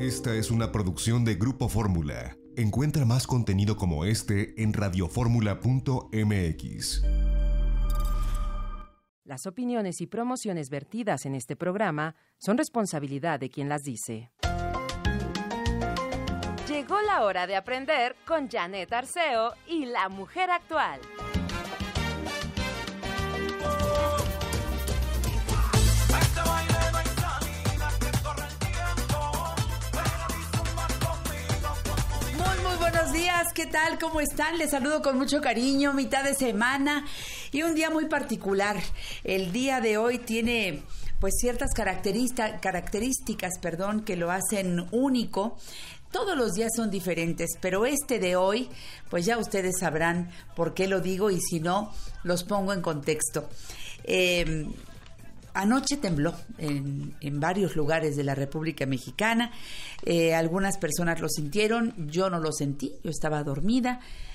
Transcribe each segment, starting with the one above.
Esta es una producción de Grupo Fórmula. Encuentra más contenido como este en radioformula.mx. Las opiniones y promociones vertidas en este programa son responsabilidad de quien las dice. Llegó la hora de aprender con Janet Arceo y la mujer actual. Muy buenos días, ¿qué tal? ¿Cómo están? Les saludo con mucho cariño, mitad de semana y un día muy particular. El día de hoy tiene pues ciertas características, que lo hacen único. Todos los días son diferentes, pero este de hoy, pues ya ustedes sabrán por qué lo digo y si no, los pongo en contexto. Anoche tembló en varios lugares de la República Mexicana. Algunas personas lo sintieron, yo no lo sentí, yo estaba dormida,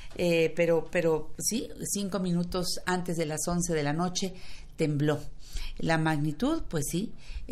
pero sí, 5 minutos antes de las 11 de la noche tembló. La magnitud, pues sí,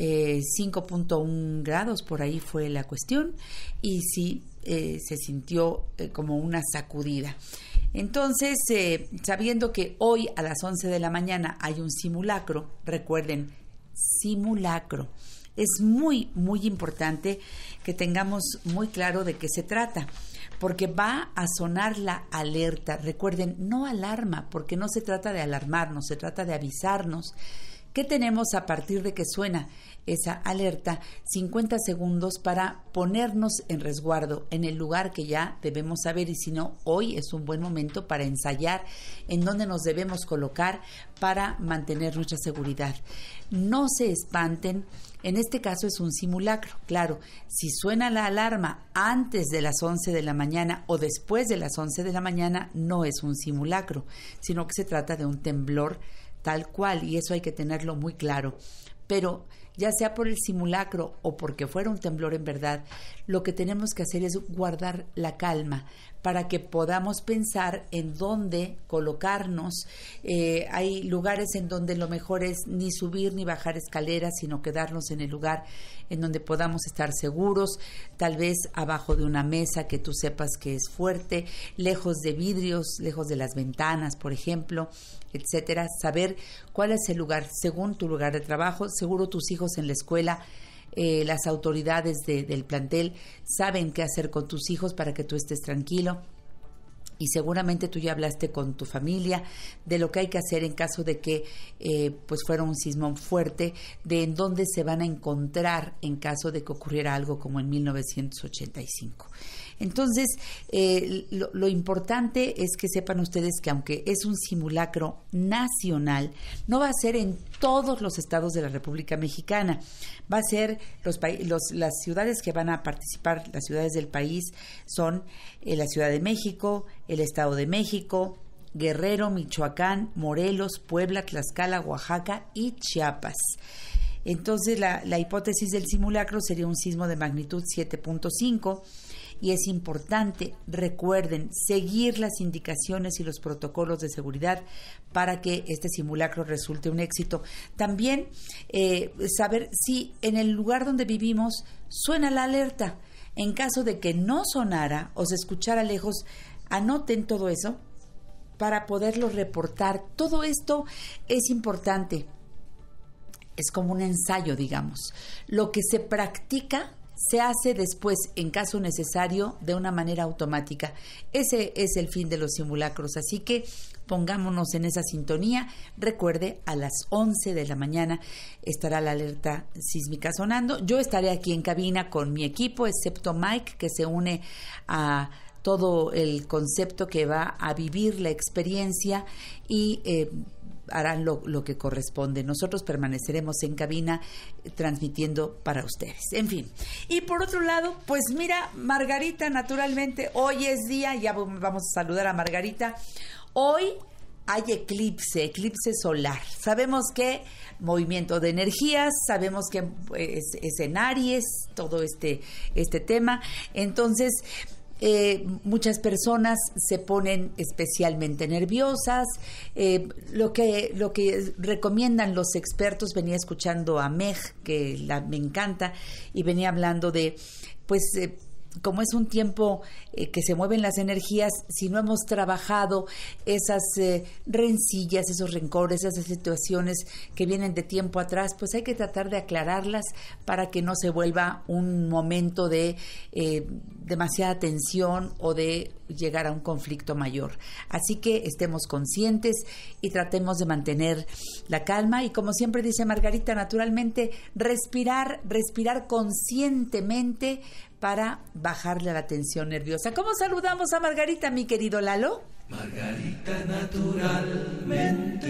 5.1 grados, por ahí fue la cuestión, y sí, se sintió como una sacudida. Entonces, sabiendo que hoy a las 11 de la mañana hay un simulacro, recuerden, simulacro, es muy, muy importante que tengamos muy claro de qué se trata, porque va a sonar la alerta. Recuerden, no alarma, porque no se trata de alarmarnos, se trata de avisarnos. ¿Qué tenemos a partir de que suena esa alerta? 50 segundos para ponernos en resguardo en el lugar que ya debemos saber, y si no, hoy es un buen momento para ensayar en dónde nos debemos colocar para mantener nuestra seguridad. No se espanten, en este caso es un simulacro. Claro, si suena la alarma antes de las 11 de la mañana o después de las 11 de la mañana, no es un simulacro, sino que se trata de un temblor tal cual, y eso hay que tenerlo muy claro. Pero ya sea por el simulacro o porque fuera un temblor en verdad, lo que tenemos que hacer es guardar la calma para que podamos pensar en dónde colocarnos. Hay lugares en donde lo mejor es ni subir ni bajar escaleras, sino quedarnos en el lugar en donde podamos estar seguros, tal vez abajo de una mesa que tú sepas que es fuerte, lejos de vidrios, lejos de las ventanas, por ejemplo, etcétera. Saber cuál es el lugar según tu lugar de trabajo. Seguro tus hijos en la escuela, las autoridades del plantel saben qué hacer con tus hijos para que tú estés tranquilo. Y seguramente tú ya hablaste con tu familia de lo que hay que hacer en caso de que pues fuera un sismo fuerte, de en dónde se van a encontrar en caso de que ocurriera algo como en 1985. Entonces, lo importante es que sepan ustedes que aunque es un simulacro nacional, no va a ser en todos los estados de la República Mexicana. Va a ser las ciudades que van a participar, las ciudades del país son la Ciudad de México, el Estado de México, Guerrero, Michoacán, Morelos, Puebla, Tlaxcala, Oaxaca y Chiapas. Entonces, la hipótesis del simulacro sería un sismo de magnitud 7.5, y es importante, recuerden, seguir las indicaciones y los protocolos de seguridad para que este simulacro resulte un éxito. También saber si en el lugar donde vivimos suena la alerta. En caso de que no sonara o se escuchara lejos, anoten todo eso para poderlo reportar. Todo esto es importante. Es como un ensayo, digamos. Lo que se practica se hace después, en caso necesario, de una manera automática. Ese es el fin de los simulacros, así que pongámonos en esa sintonía. Recuerde, a las 11 de la mañana estará la alerta sísmica sonando. Yo estaré aquí en cabina con mi equipo, excepto Mike, que se une a todo el concepto que va a vivir la experiencia y harán lo que corresponde. Nosotros permaneceremos en cabina transmitiendo para ustedes. En fin. Y por otro lado, pues mira, Margarita, naturalmente, hoy es día, ya vamos a saludar a Margarita. Hoy hay eclipse solar. Sabemos que movimiento de energías, sabemos que es en Aries, todo este tema. Entonces, muchas personas se ponen especialmente nerviosas. Lo que recomiendan los expertos, venía escuchando a Meg, que me encanta, y venía hablando de como es un tiempo que se mueven las energías, si no hemos trabajado esas rencillas, esos rencores, esas situaciones que vienen de tiempo atrás, pues hay que tratar de aclararlas para que no se vuelva un momento de demasiada tensión o de llegar a un conflicto mayor. Así que estemos conscientes y tratemos de mantener la calma y, como siempre dice Margarita, naturalmente respirar conscientemente para bajarle a la tensión nerviosa. ¿Cómo saludamos a Margarita, mi querido Lalo? Margarita, naturalmente.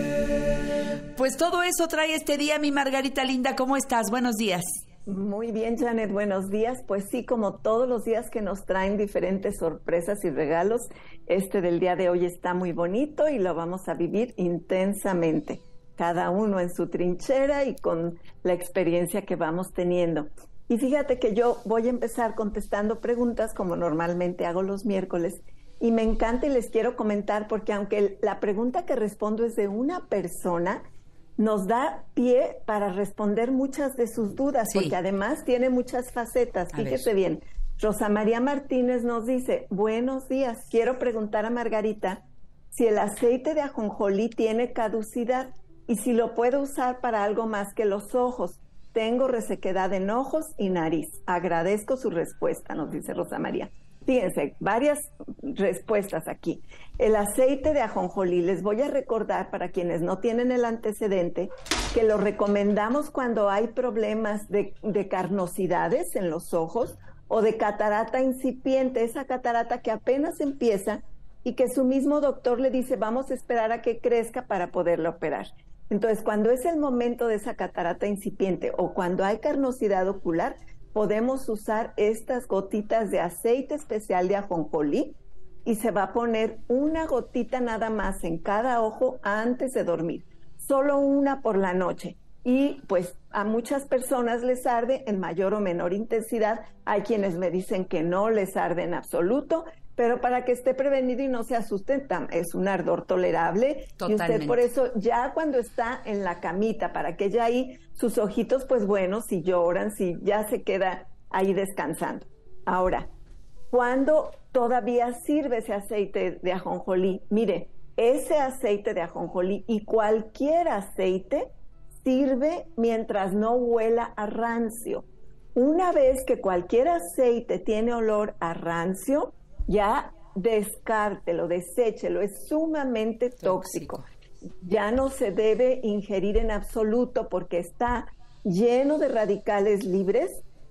Pues todo eso trae este día, mi Margarita linda. ¿Cómo estás? Buenos días. Muy bien, Janet, buenos días. Pues sí, como todos los días que nos traen diferentes sorpresas y regalos, este del día de hoy está muy bonito y lo vamos a vivir intensamente, cada uno en su trinchera y con la experiencia que vamos teniendo. Y fíjate que yo voy a empezar contestando preguntas como normalmente hago los miércoles, y me encanta y les quiero comentar porque aunque la pregunta que respondo es de una persona, nos da pie para responder muchas de sus dudas, sí, porque además tiene muchas facetas. Fíjese bien, Rosa María Martínez nos dice: buenos días, quiero preguntar a Margarita si el aceite de ajonjolí tiene caducidad y si lo puedo usar para algo más que los ojos. Tengo resequedad en ojos y nariz. Agradezco su respuesta, nos dice Rosa María. Fíjense, varias respuestas aquí. El aceite de ajonjolí, les voy a recordar para quienes no tienen el antecedente, que lo recomendamos cuando hay problemas de carnosidades en los ojos o de catarata incipiente, esa catarata que apenas empieza y que su mismo doctor le dice: vamos a esperar a que crezca para poderla operar. Entonces, cuando es el momento de esa catarata incipiente o cuando hay carnosidad ocular, podemos usar estas gotitas de aceite especial de ajonjolí y se va a poner una gotita nada más en cada ojo antes de dormir, solo una por la noche. Y pues a muchas personas les arde en mayor o menor intensidad. Hay quienes me dicen que no les arde en absoluto, pero para que esté prevenido y no se asusten, es un ardor tolerable. Totalmente. Y usted por eso ya cuando está en la camita, para que ya ahí sus ojitos, pues bueno, si lloran, si ya se queda ahí descansando. Ahora, ¿cuándo todavía sirve ese aceite de ajonjolí? Mire, ese aceite de ajonjolí y cualquier aceite sirve mientras no huela a rancio. Una vez que cualquier aceite tiene olor a rancio, ya descártelo, deséchelo, es sumamente tóxico. Ya no se debe ingerir en absoluto porque está lleno de radicales libres,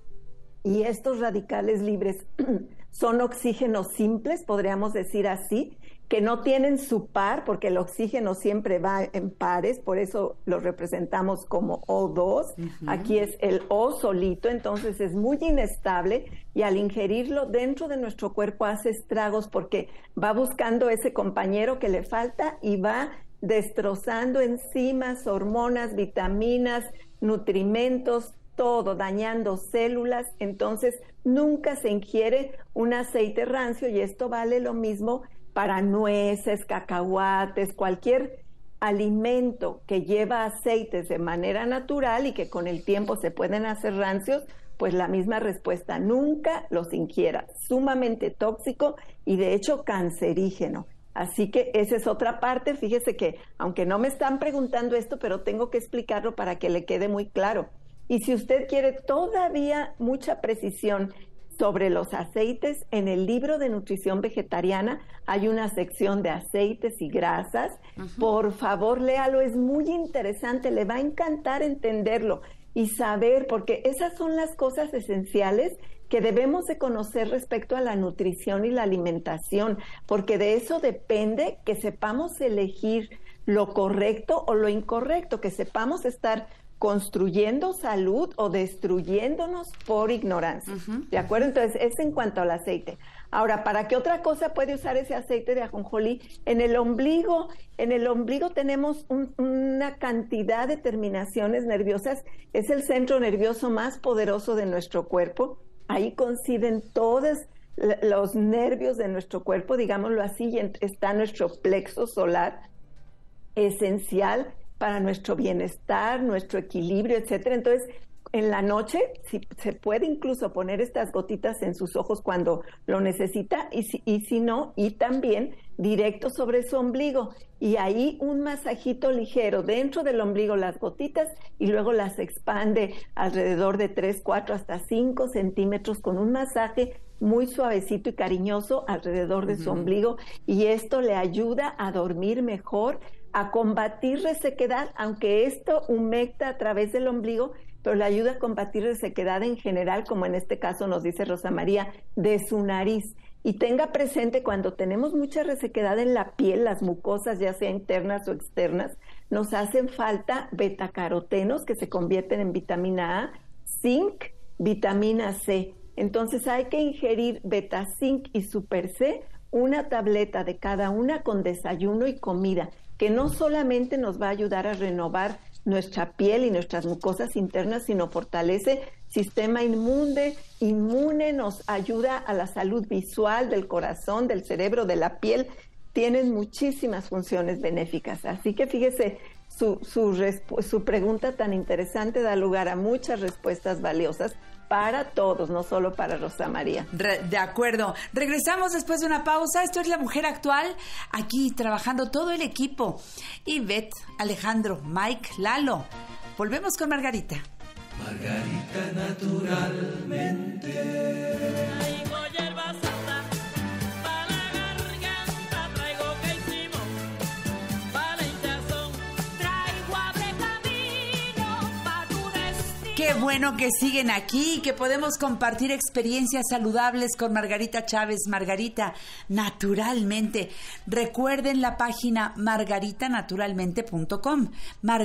y estos radicales libres son oxígenos simples, podríamos decir así, que no tienen su par, porque el oxígeno siempre va en pares, por eso lo representamos como O2. Aquí es el O solito, entonces es muy inestable, y al ingerirlo dentro de nuestro cuerpo hace estragos porque va buscando ese compañero que le falta y va destrozando enzimas, hormonas, vitaminas, nutrimentos, todo, dañando células. Entonces nunca se ingiere un aceite rancio, y esto vale lo mismo para nueces, cacahuates, cualquier alimento que lleva aceites de manera natural y que con el tiempo se pueden hacer rancios, pues la misma respuesta: nunca los ingiera, sumamente tóxico y de hecho cancerígeno. Así que esa es otra parte. Fíjese que, aunque no me están preguntando esto, pero tengo que explicarlo para que le quede muy claro. Y si usted quiere todavía mucha precisión sobre los aceites, en el libro de nutrición vegetariana hay una sección de aceites y grasas. Por favor, léalo, es muy interesante, le va a encantar entenderlo y saber, porque esas son las cosas esenciales que debemos de conocer respecto a la nutrición y la alimentación, porque de eso depende que sepamos elegir lo correcto o lo incorrecto, que sepamos estar construyendo salud o destruyéndonos por ignorancia. ¿De acuerdo? Entonces, es en cuanto al aceite. Ahora, ¿para qué otra cosa puede usar ese aceite de ajonjolí? En el ombligo tenemos una cantidad de terminaciones nerviosas. Es el centro nervioso más poderoso de nuestro cuerpo. Ahí coinciden todos los nervios de nuestro cuerpo, digámoslo así, y está nuestro plexo solar, esencial para nuestro bienestar, nuestro equilibrio, etcétera. Entonces, en la noche, se puede incluso poner estas gotitas en sus ojos cuando lo necesita y si no, y también directo sobre su ombligo. Y ahí un masajito ligero dentro del ombligo, las gotitas, y luego las expande alrededor de 3, 4, hasta 5 centímetros con un masaje muy suavecito y cariñoso alrededor de su ombligo. Y esto le ayuda a dormir mejor, a combatir resequedad, aunque esto humecta a través del ombligo, pero le ayuda a combatir resequedad en general, como en este caso nos dice Rosa María, de su nariz. Y tenga presente, cuando tenemos mucha resequedad en la piel, las mucosas, ya sea internas o externas, nos hacen falta betacarotenos que se convierten en vitamina A, zinc, vitamina C. Entonces hay que ingerir beta zinc y super C, una tableta de cada una con desayuno y comida, que no solamente nos va a ayudar a renovar nuestra piel y nuestras mucosas internas, sino fortalece sistema inmune, nos ayuda a la salud visual del corazón, del cerebro, de la piel. Tienen muchísimas funciones benéficas. Así que fíjese, su pregunta tan interesante da lugar a muchas respuestas valiosas para todos, no solo para Rosa María. De acuerdo. Regresamos después de una pausa. Esto es La Mujer Actual. Aquí trabajando todo el equipo. Ivette, Alejandro, Mike, Lalo. Volvemos con Margarita. Margarita naturalmente. Traigo hierba santa pa' la garganta, traigo caicimo pa' la hinchazón, traigo abre camino pa' tu destino. Qué bueno que siguen aquí y que podemos compartir experiencias saludables con Margarita Chávez. Margarita Naturalmente. Recuerden la página margaritanaturalmente.com.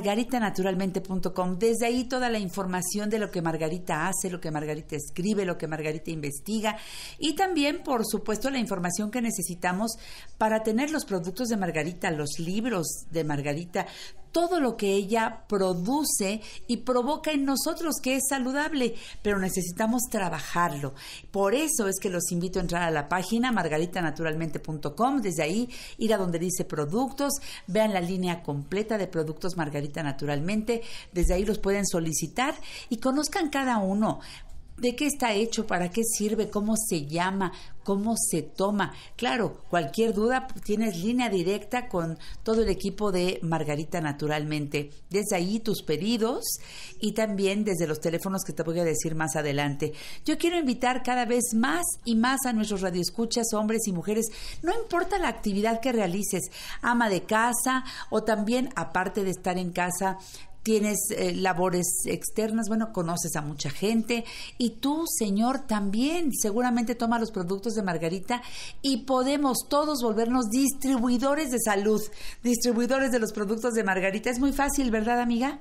margaritanaturalmente.com. Desde ahí toda la información de lo que Margarita hace, lo que Margarita escribe, lo que Margarita investiga y también, por supuesto, la información que necesitamos para tener los productos de Margarita, los libros de Margarita, todo lo que ella produce y provoca en nosotros, que es saludable, pero necesitamos trabajarlo. Por eso es que los invito a entrar a la página margaritanaturalmente.com, desde ahí ir a donde dice productos, vean la línea completa de productos Margarita Naturalmente, desde ahí los pueden solicitar y conozcan cada uno. ¿De qué está hecho? ¿Para qué sirve? ¿Cómo se llama? ¿Cómo se toma? Claro, cualquier duda, tienes línea directa con todo el equipo de Margarita Naturalmente. Desde ahí tus pedidos y también desde los teléfonos que te voy a decir más adelante. Yo quiero invitar cada vez más y más a nuestros radioescuchas, hombres y mujeres, no importa la actividad que realices, ama de casa o también, aparte de estar en casa, tienes labores externas, bueno, conoces a mucha gente y tú, señor, también seguramente toma los productos de Margarita y podemos todos volvernos distribuidores de salud, distribuidores de los productos de Margarita. Es muy fácil, ¿verdad, amiga?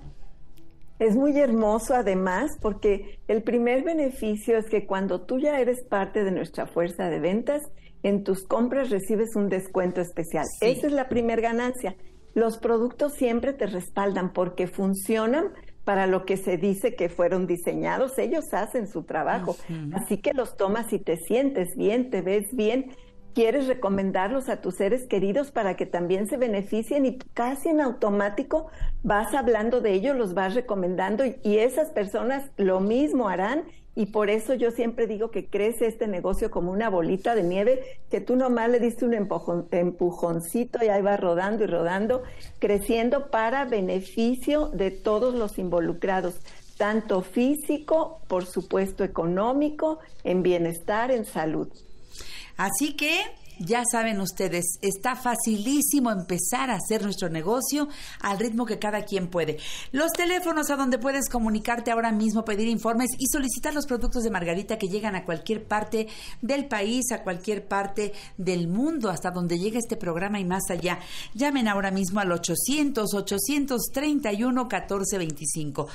Es muy hermoso además porque el primer beneficio es que cuando tú ya eres parte de nuestra fuerza de ventas, en tus compras recibes un descuento especial. Sí. Esa es la primera ganancia. Los productos siempre te respaldan porque funcionan para lo que se dice que fueron diseñados. Ellos hacen su trabajo. Así que los tomas y te sientes bien, te ves bien. Quieres recomendarlos a tus seres queridos para que también se beneficien y casi en automático vas hablando de ellos, los vas recomendando y esas personas lo mismo harán. Y por eso yo siempre digo que crece este negocio como una bolita de nieve, que tú nomás le diste un empujoncito y ahí va rodando y rodando, creciendo para beneficio de todos los involucrados, tanto físico, por supuesto económico, en bienestar, en salud. Así que ya saben ustedes, está facilísimo empezar a hacer nuestro negocio al ritmo que cada quien puede. Los teléfonos a donde puedes comunicarte ahora mismo, pedir informes y solicitar los productos de Margarita que llegan a cualquier parte del país, a cualquier parte del mundo, hasta donde llegue este programa y más allá. Llamen ahora mismo al 800-831-1425.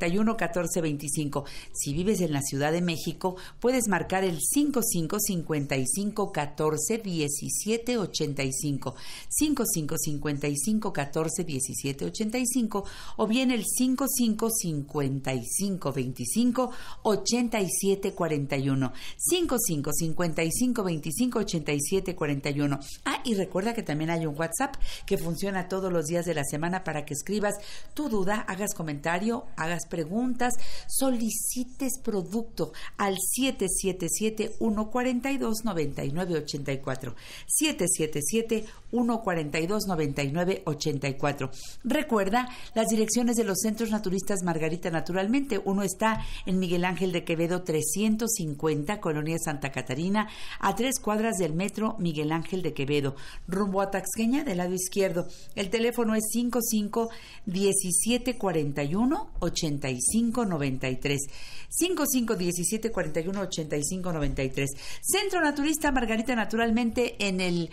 800-831-1425. Si vives en la Ciudad de México, puedes marcar el 5550 55 14 17 85, 55 55 14 17 85, o bien el 55 55 25 87 41, 55 55 25 87 41. Y recuerda que también hay un WhatsApp que funciona todos los días de la semana para que escribas tu duda, hagas comentario, hagas preguntas, solicites producto al 777-142-9984. 777-142-9984. Recuerda las direcciones de los centros naturistas Margarita Naturalmente. Uno está en Miguel Ángel de Quevedo 350, Colonia Santa Catarina, a 3 cuadras del metro Miguel Ángel de Quevedo, rumbo a Taxqueña, del lado izquierdo. El teléfono es 55 17 41 85 93. 55 17 41 85 93. Centro Naturista Margarita Naturalmente en el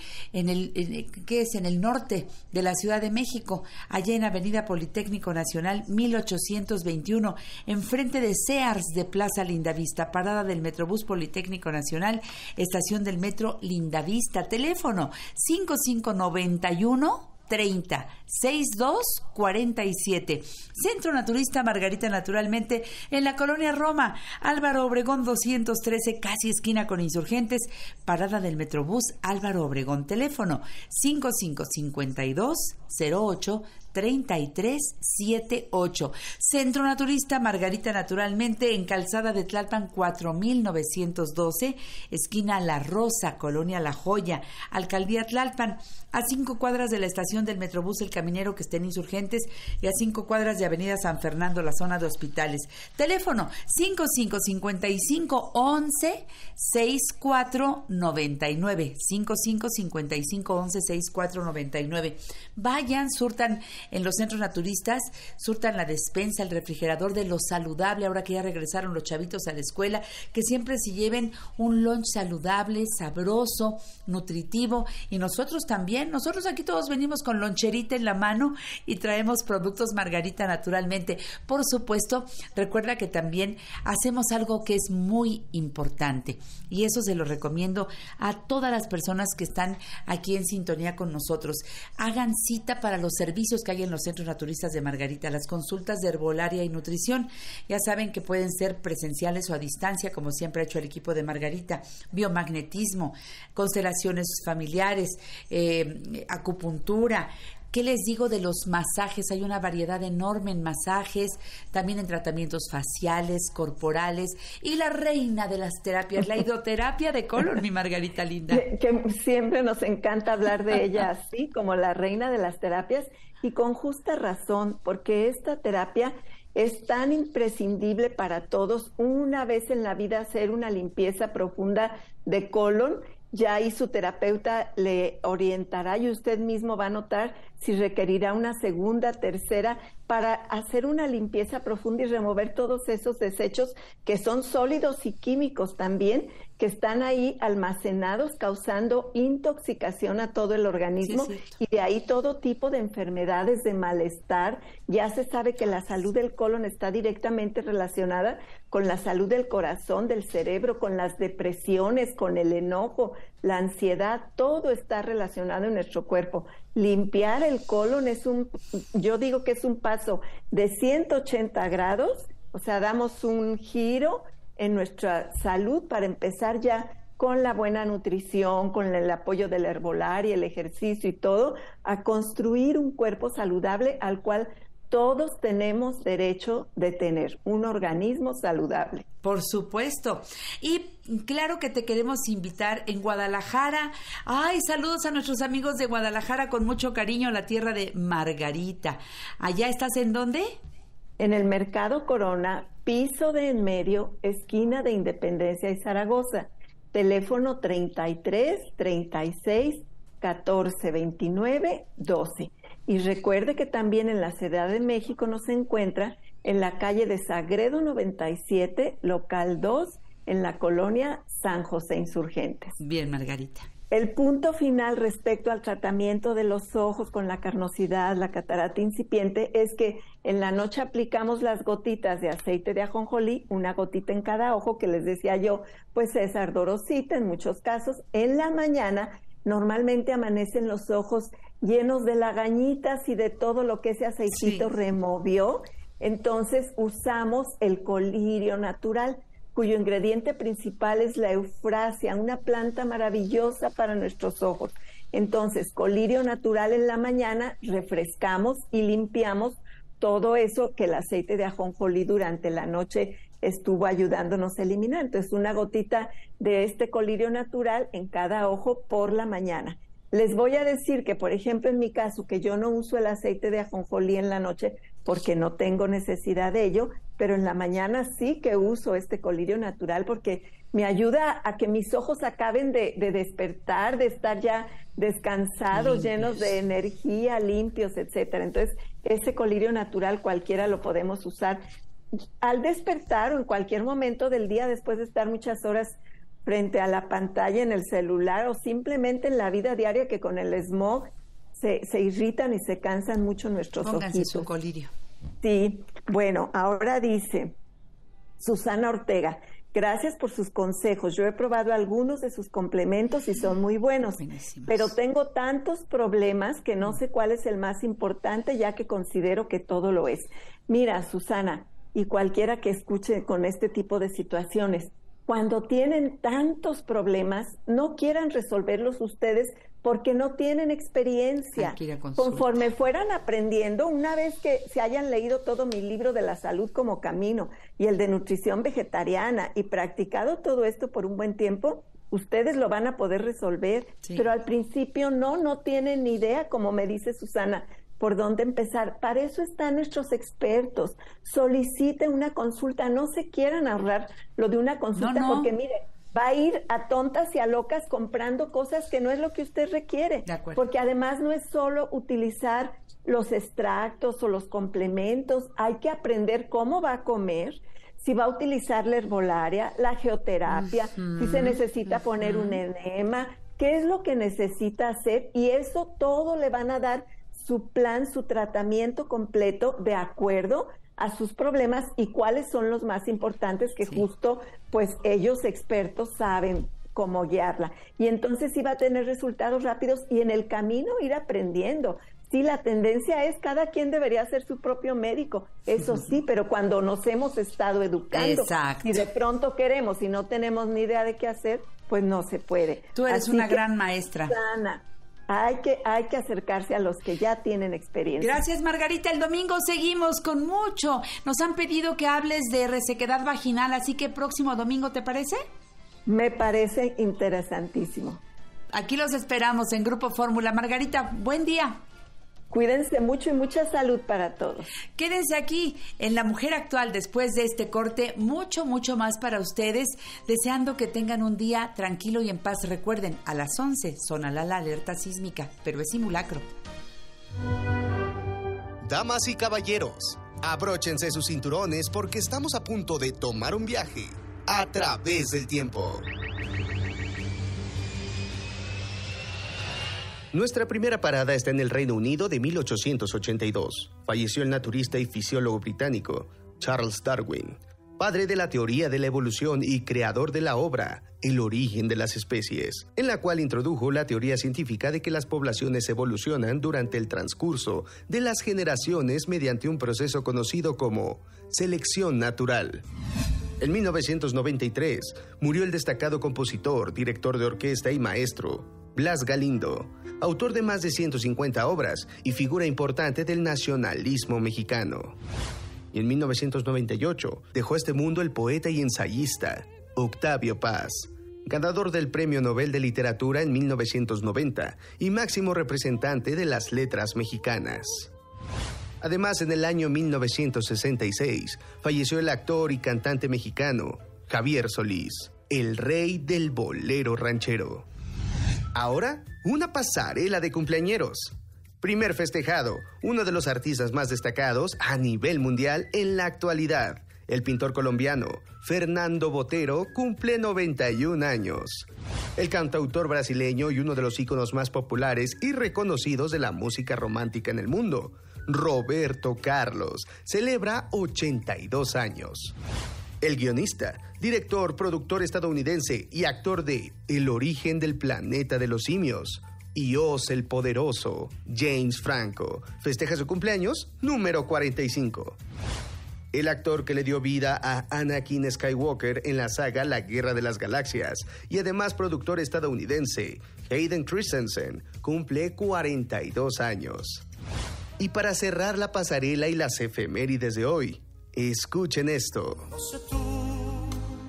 norte de la Ciudad de México, allá en Avenida Politécnico Nacional 1821, enfrente de Sears de Plaza Lindavista, parada del Metrobús Politécnico Nacional, estación del Metro Lindavista. Teléfono 5591 30 62 47. Centro Naturista Margarita Naturalmente en la Colonia Roma, Álvaro Obregón 213, casi esquina con Insurgentes, parada del Metrobús Álvaro Obregón. Teléfono 5552 08 3378. Centro Naturista Margarita Naturalmente en Calzada de Tlalpan 4912, esquina La Rosa, Colonia La Joya, Alcaldía Tlalpan, a 5 cuadras de la estación del Metrobús El Caminero, que está en Insurgentes, y a 5 cuadras de Avenida San Fernando, la zona de hospitales. Teléfono 5555 11 6499, 5555 11 6499. Vayan, surtan en los centros naturistas, surtan la despensa, el refrigerador de lo saludable, ahora que ya regresaron los chavitos a la escuela, que siempre se lleven un lunch saludable, sabroso, nutritivo, y nosotros también, nosotros aquí todos venimos con loncherita en la mano y traemos productos Margarita Naturalmente. Por supuesto, recuerda que también hacemos algo que es muy importante, y eso se lo recomiendo a todas las personas que están aquí en sintonía con nosotros. Hagan cita para los servicios que hay en los centros naturistas de Margarita, las consultas de herbolaria y nutrición. Ya saben que pueden ser presenciales o a distancia, como siempre ha hecho el equipo de Margarita. Biomagnetismo, constelaciones familiares, acupuntura. ¿Qué les digo de los masajes? Hay una variedad enorme en masajes, también en tratamientos faciales, corporales, y la reina de las terapias, la hidroterapia de colon, mi Margarita linda. Que siempre nos encanta hablar de ella así, como la reina de las terapias, y con justa razón, porque esta terapia es tan imprescindible para todos. Una vez en la vida hacer una limpieza profunda de colon, ya ahí su terapeuta le orientará y usted mismo va a notar si requerirá una segunda, tercera, para hacer una limpieza profunda y remover todos esos desechos que son sólidos y químicos también, que están ahí almacenados causando intoxicación a todo el organismo, sí, y de ahí todo tipo de enfermedades, de malestar. Ya se sabe que la salud del colon está directamente relacionada con la salud del corazón, del cerebro, con las depresiones, con el enojo, la ansiedad, todo está relacionado en nuestro cuerpo. Limpiar el colon yo digo que es un paso de 180 grados, o sea, damos un giro en nuestra salud para empezar ya con la buena nutrición, con el apoyo de la herbolaria, el ejercicio y todo, a construir un cuerpo saludable al cual todos tenemos derecho de tener, un organismo saludable. Por supuesto. Y claro que te queremos invitar en Guadalajara. Ay, saludos a nuestros amigos de Guadalajara, con mucho cariño, la tierra de Margarita. ¿Allá estás en dónde? En el Mercado Corona, piso de en medio, esquina de Independencia y Zaragoza. Teléfono 33 36 14 29 12. Y recuerde que también en la Ciudad de México nos encuentra en la calle de Sagredo 97, local 2, en la colonia San José Insurgentes. Bien, Margarita. El punto final respecto al tratamiento de los ojos con la carnosidad, la catarata incipiente, es que en la noche aplicamos las gotitas de aceite de ajonjolí, una gotita en cada ojo, que les decía yo, pues es ardorosita en muchos casos. En la mañana normalmente amanecen los ojos llenos de lagañitas y de todo lo que ese aceitito removió. Entonces usamos el colirio natural, cuyo ingrediente principal es la eufrasia, una planta maravillosa para nuestros ojos. Entonces, colirio natural en la mañana, refrescamos y limpiamos todo eso que el aceite de ajonjolí durante la noche estuvo ayudándonos a eliminar. Entonces, una gotita de este colirio natural en cada ojo por la mañana. Les voy a decir que, por ejemplo, en mi caso, que yo no uso el aceite de ajonjolí en la noche porque no tengo necesidad de ello, pero en la mañana sí que uso este colirio natural porque me ayuda a que mis ojos acaben de despertar, de estar ya descansados, llenos de energía, limpios, etcétera. Entonces, ese colirio natural cualquiera lo podemos usar al despertar o en cualquier momento del día después de estar muchas horas frente a la pantalla en el celular o simplemente en la vida diaria, que con el smog se irritan y se cansan mucho nuestros ojitos. Pónganse su colirio. Sí, bueno, ahora dice Susana Ortega, gracias por sus consejos. Yo he probado algunos de sus complementos y son muy buenos, pero tengo tantos problemas que no sé cuál es el más importante, ya que considero que todo lo es. Mira, Susana, y cualquiera que escuche con este tipo de situaciones, cuando tienen tantos problemas, no quieran resolverlos ustedes porque no tienen experiencia. Conforme fueran aprendiendo, una vez que se hayan leído todo mi libro de la salud como camino y el de nutrición vegetariana y practicado todo esto por un buen tiempo, ustedes lo van a poder resolver. Pero al principio no tienen ni idea, como me dice Susana, por dónde empezar. Para eso están nuestros expertos. Soliciten una consulta, no se quieran ahorrar lo de una consulta, porque mire, va a ir a tontas y a locas comprando cosas que no es lo que usted requiere. Porque además no es solo utilizar los extractos o los complementos, hay que aprender cómo va a comer, si va a utilizar la herbolaria, la geoterapia, si se necesita poner un enema, qué es lo que necesita hacer, y eso todo le van a dar su plan, su tratamiento completo de acuerdo a sus problemas y cuáles son los más importantes que justo pues ellos expertos saben cómo guiarla. Y entonces sí va a tener resultados rápidos y en el camino ir aprendiendo. Sí, la tendencia es cada quien debería ser su propio médico, eso sí, pero cuando nos hemos estado educando y de pronto queremos y no tenemos ni idea de qué hacer, pues no se puede. Tú eres una gran maestra. Sana. Hay que acercarse a los que ya tienen experiencia. Gracias, Margarita. El domingo seguimos con mucho. Nos han pedido que hables de resequedad vaginal, así que próximo domingo, ¿te parece? Me parece interesantísimo. Aquí los esperamos en Grupo Fórmula. Margarita, buen día. Cuídense mucho y mucha salud para todos. Quédense aquí en La Mujer Actual después de este corte. Mucho más para ustedes. Deseando que tengan un día tranquilo y en paz. Recuerden, a las 11 sonará la alerta sísmica, pero es simulacro. Damas y caballeros, abróchense sus cinturones porque estamos a punto de tomar un viaje a través del tiempo. Nuestra primera parada está en el Reino Unido de 1882. Falleció el naturista y fisiólogo británico Charles Darwin, padre de la teoría de la evolución y creador de la obra El origen de las especies, en la cual introdujo la teoría científica de que las poblaciones evolucionan durante el transcurso de las generaciones mediante un proceso conocido como selección natural. En 1993 murió el destacado compositor, director de orquesta y maestro Blas Galindo, autor de más de 150 obras y figura importante del nacionalismo mexicano. Y en 1998 dejó este mundo el poeta y ensayista Octavio Paz, ganador del Premio Nobel de Literatura en 1990 y máximo representante de las letras mexicanas. Además, en el año 1966 falleció el actor y cantante mexicano Javier Solís, el rey del bolero ranchero. Ahora, una pasarela de cumpleañeros. Primer festejado, uno de los artistas más destacados a nivel mundial en la actualidad. El pintor colombiano Fernando Botero cumple 91 años. El cantautor brasileño y uno de los íconos más populares y reconocidos de la música romántica en el mundo, Roberto Carlos, celebra 82 años. El guionista, director, productor estadounidense y actor de El origen del planeta de los simios y Oz el Poderoso, James Franco, festeja su cumpleaños número 45. El actor que le dio vida a Anakin Skywalker en la saga La Guerra de las Galaxias y además productor estadounidense, Hayden Christensen, cumple 42 años. Y para cerrar la pasarela y las efemérides de hoy, escuchen esto. No sé tú,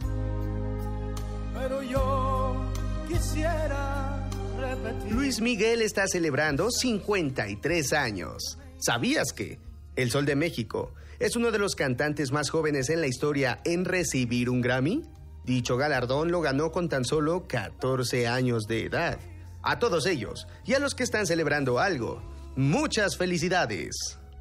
pero yo quisiera repetir. Luis Miguel está celebrando 53 años. ¿Sabías que El Sol de México es uno de los cantantes más jóvenes en la historia en recibir un Grammy? Dicho galardón lo ganó con tan solo 14 años de edad. A todos ellos y a los que están celebrando algo, muchas felicidades.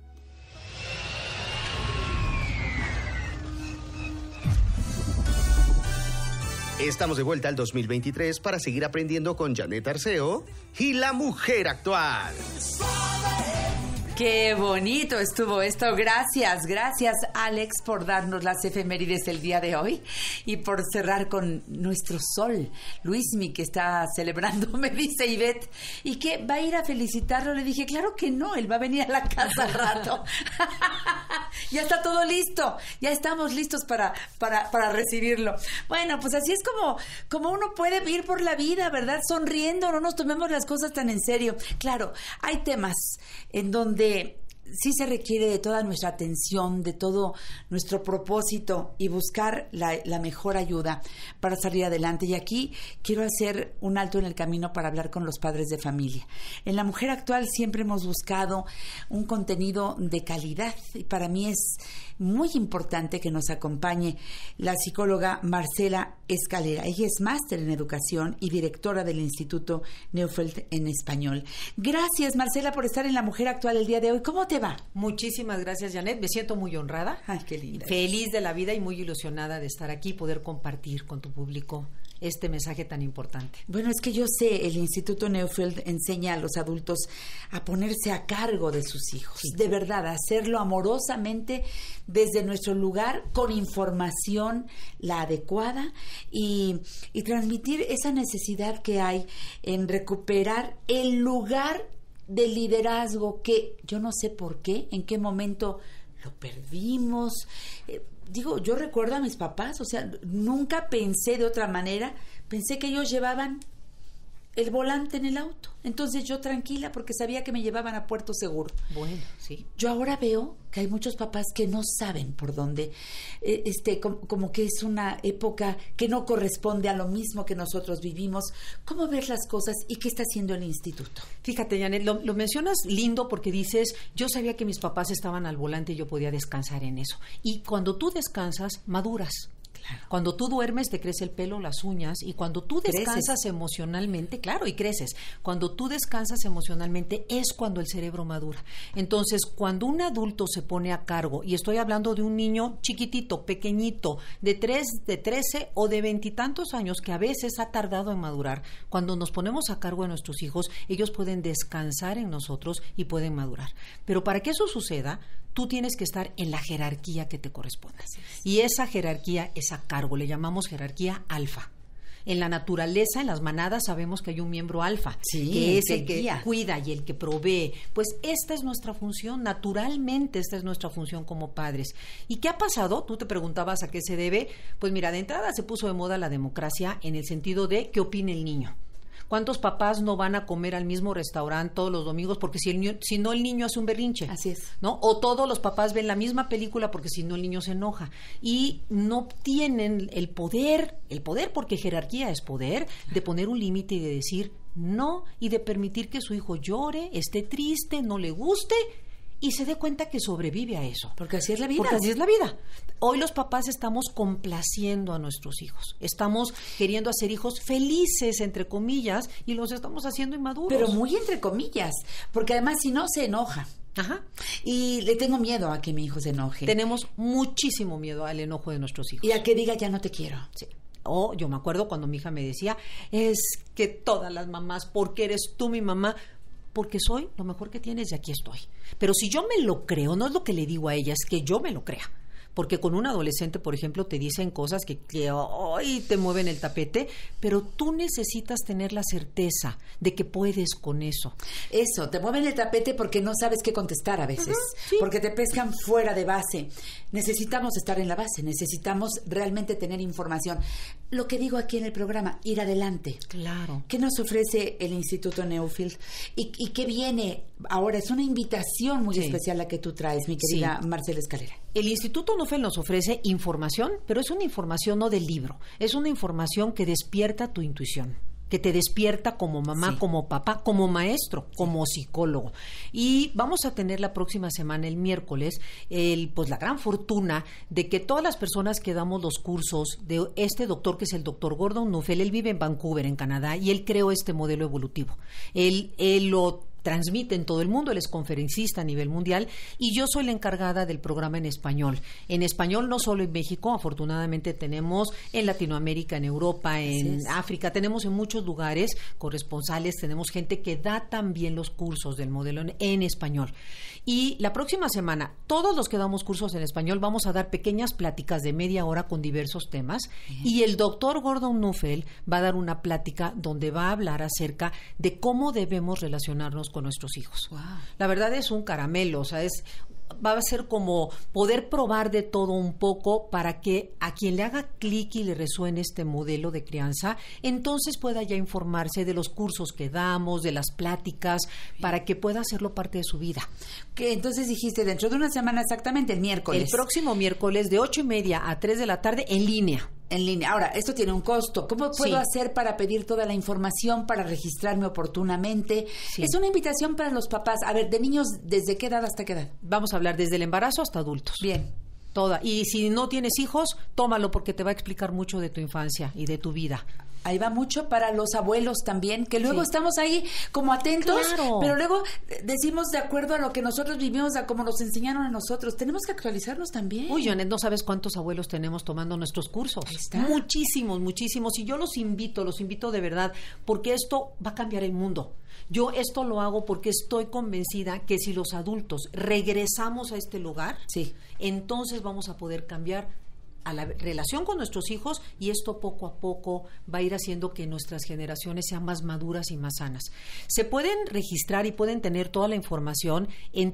Estamos de vuelta al 2023 para seguir aprendiendo con Janet Arceo y la mujer actual. Qué bonito estuvo esto. Gracias, Alex, por darnos las efemérides el día de hoy y por cerrar con nuestro sol, Luismi, que está celebrando, me dice Ivette, y que va a ir a felicitarlo. Le dije, claro que no, él va a venir a la casa al rato. Ya está todo listo, ya estamos listos para recibirlo. Bueno, pues así es como uno puede ir por la vida, ¿verdad? Sonriendo, no nos tomemos las cosas tan en serio. Claro, hay temas en donde sí se requiere de toda nuestra atención, de todo nuestro propósito y buscar la mejor ayuda para salir adelante. Y aquí quiero hacer un alto en el camino para hablar con los padres de familia. En La Mujer Actual siempre hemos buscado un contenido de calidad y para mí es muy importante que nos acompañe la psicóloga Marcela Escalera. Ella es máster en educación y directora del Instituto Neufeld en español. Gracias, Marcela, por estar en La Mujer Actual el día de hoy. ¿Cómo te va? Muchísimas gracias, Janet. Me siento muy honrada. Ay, qué linda. Feliz de la vida y muy ilusionada de estar aquí y poder compartir con tu público este mensaje tan importante. Bueno, es que yo sé, el Instituto Neufeld enseña a los adultos a ponerse a cargo de sus hijos. Sí. De verdad, a hacerlo amorosamente desde nuestro lugar, con información la adecuada y transmitir esa necesidad que hay en recuperar el lugar de liderazgo que yo no sé por qué, en qué momento lo perdimos. Yo recuerdo a mis papás, o sea, nunca pensé de otra manera, pensé que ellos llevaban el volante en el auto. Entonces yo tranquila porque sabía que me llevaban a puerto seguro. Bueno, sí. Yo ahora veo que hay muchos papás que no saben por dónde, como que es una época que no corresponde a lo mismo que nosotros vivimos. ¿Cómo ves las cosas y qué está haciendo el instituto? Fíjate, Janet, lo mencionas lindo porque dices, yo sabía que mis papás estaban al volante y yo podía descansar en eso. Y cuando tú descansas, maduras. Claro. Cuando tú duermes te crece el pelo, las uñas, y cuando tú descansas emocionalmente, claro, y creces. Cuando tú descansas emocionalmente es cuando el cerebro madura. Entonces, cuando un adulto se pone a cargo, y estoy hablando de un niño chiquitito, pequeñito, de 13 o de 20 y tantos años, que a veces ha tardado en madurar, cuando nos ponemos a cargo de nuestros hijos, ellos pueden descansar en nosotros y pueden madurar. Pero para que eso suceda, tú tienes que estar en la jerarquía que te corresponde. Y esa jerarquía es a cargo, le llamamos jerarquía alfa. En la naturaleza, en las manadas, sabemos que hay un miembro alfa, que es el que cuida y el que provee. Pues esta es nuestra función, naturalmente esta es nuestra función como padres. ¿Y qué ha pasado? Tú te preguntabas a qué se debe. Pues mira, de entrada se puso de moda la democracia en el sentido de qué opina el niño. ¿Cuántos papás no van a comer al mismo restaurante todos los domingos porque si no el niño hace un berrinche? Así es. ¿No? O todos los papás ven la misma película porque si no el niño se enoja. Y no tienen el poder porque jerarquía es poder, de poner un límite y de decir no y de permitir que su hijo llore, esté triste, no le guste y se dé cuenta que sobrevive a eso. Porque así es la vida. Porque así es la vida. Hoy los papás estamos complaciendo a nuestros hijos. Estamos queriendo hacer hijos felices, entre comillas, y los estamos haciendo inmaduros. Pero muy entre comillas, porque además si no se enoja. Ajá. Y le tengo miedo a que mi hijo se enoje. Tenemos muchísimo miedo al enojo de nuestros hijos. Y a que diga ya no te quiero. Sí. O yo me acuerdo cuando mi hija me decía, es que todas las mamás, porque eres tú mi mamá, porque soy lo mejor que tienes y aquí estoy. Pero si yo me lo creo, no es lo que le digo a ella, es que yo me lo crea. Porque con un adolescente, por ejemplo, te dicen cosas que hoy te mueven el tapete, pero tú necesitas tener la certeza de que puedes con eso. Eso, te mueven el tapete porque no sabes qué contestar a veces, sí. Porque te pescan fuera de base. Necesitamos estar en la base, necesitamos realmente tener información. Lo que digo aquí en el programa, ir adelante. Claro. ¿Qué nos ofrece el Instituto Newfield? ¿Y qué viene ahora? Es una invitación muy especial la que tú traes, mi querida Marcela Escalera. El Instituto Newfield nos ofrece información, pero es una información no del libro, es una información que despierta tu intuición, que te despierta como mamá, como papá, como maestro, como psicólogo. Y vamos a tener la próxima semana, el miércoles, pues la gran fortuna de que todas las personas que damos los cursos de este doctor, que es el doctor Gordon Newfield, él vive en Vancouver, en Canadá, y él creó este modelo evolutivo. Él lo transmite en todo el mundo, él es conferencista a nivel mundial y yo soy la encargada del programa en español. En español no solo en México, afortunadamente tenemos en Latinoamérica, en Europa, en África, tenemos en muchos lugares corresponsales, tenemos gente que da también los cursos del modelo en español. Y la próxima semana, todos los que damos cursos en español vamos a dar pequeñas pláticas de media hora con diversos temas y el doctor Gordon Newfield va a dar una plática donde va a hablar acerca de cómo debemos relacionarnos con nuestros hijos. Wow. La verdad es un caramelo, o sea, va a ser como poder probar de todo un poco para que a quien le haga clic y le resuene este modelo de crianza, entonces pueda ya informarse de los cursos que damos, de las pláticas, para que pueda hacerlo parte de su vida. Que entonces dijiste dentro de una semana exactamente, el miércoles. El próximo miércoles de 8:30 a 3 de la tarde en línea. En línea. Ahora, esto tiene un costo. ¿Cómo puedo hacer para pedir toda la información, para registrarme oportunamente? Sí. Es una invitación para los papás. A ver, de niños, ¿desde qué edad hasta qué edad? Vamos a hablar desde el embarazo hasta adultos. Bien. Toda. Y si no tienes hijos, tómalo porque te va a explicar mucho de tu infancia y de tu vida. Ahí va mucho para los abuelos también, que luego estamos ahí como atentos, pero luego decimos de acuerdo a lo que nosotros vivimos, a como nos enseñaron a nosotros. Tenemos que actualizarnos también. Uy, Janet, no sabes cuántos abuelos tenemos tomando nuestros cursos. Ahí está. Muchísimos, muchísimos. Y yo los invito de verdad, porque esto va a cambiar el mundo. Yo esto lo hago porque estoy convencida que si los adultos regresamos a este lugar, entonces vamos a poder cambiar a la relación con nuestros hijos y esto poco a poco va a ir haciendo que nuestras generaciones sean más maduras y más sanas. Se pueden registrar y pueden tener toda la información en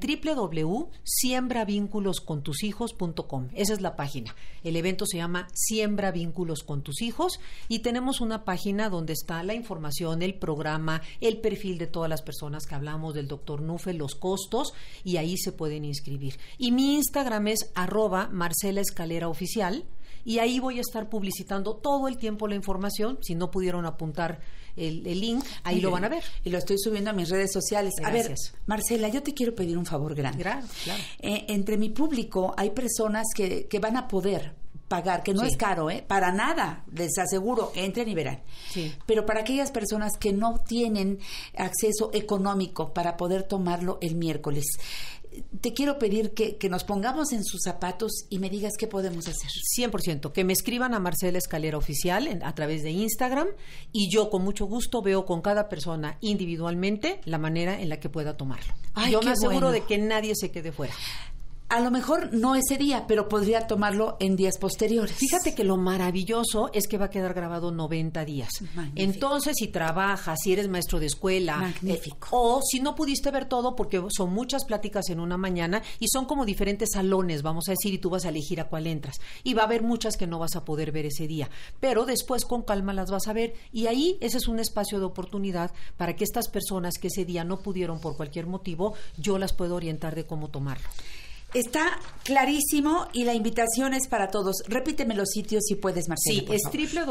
www.siembravínculoscontushijos.com. Esa es la página. El evento se llama Siembra Vínculos con tus hijos y tenemos una página donde está la información, el programa, el perfil de todas las personas que hablamos del doctor Newfield, los costos y ahí se pueden inscribir. Y mi Instagram es @MarcelaEscaleraOficial. Y ahí voy a estar publicitando todo el tiempo la información. Si no pudieron apuntar el link, ahí lo van a ver. Y lo estoy subiendo a mis redes sociales. Gracias. A ver, Marcela, yo te quiero pedir un favor grande. Claro. Entre mi público hay personas que van a poder pagar, que no es caro, para nada, les aseguro, entren y verán. Sí. Pero para aquellas personas que no tienen acceso económico para poder tomarlo el miércoles, te quiero pedir que nos pongamos en sus zapatos y me digas qué podemos hacer. 100%, que me escriban a Marcela Escalera Oficial a través de Instagram y yo con mucho gusto veo con cada persona individualmente la manera en la que pueda tomarlo. Ay, yo me aseguro de que nadie se quede fuera. A lo mejor no ese día, pero podría tomarlo en días posteriores. Fíjate que lo maravilloso es que va a quedar grabado 90 días. Magnífico. Entonces, si trabajas, si eres maestro de escuela, o si no pudiste ver todo, porque son muchas pláticas en una mañana y son como diferentes salones, vamos a decir, y tú vas a elegir a cuál entras. Y va a haber muchas que no vas a poder ver ese día, pero después con calma las vas a ver y ahí ese es un espacio de oportunidad para que estas personas que ese día no pudieron por cualquier motivo, yo las puedo orientar de cómo tomarlo. Está clarísimo y la invitación es para todos. Repíteme los sitios si puedes, Marcela. Sí, es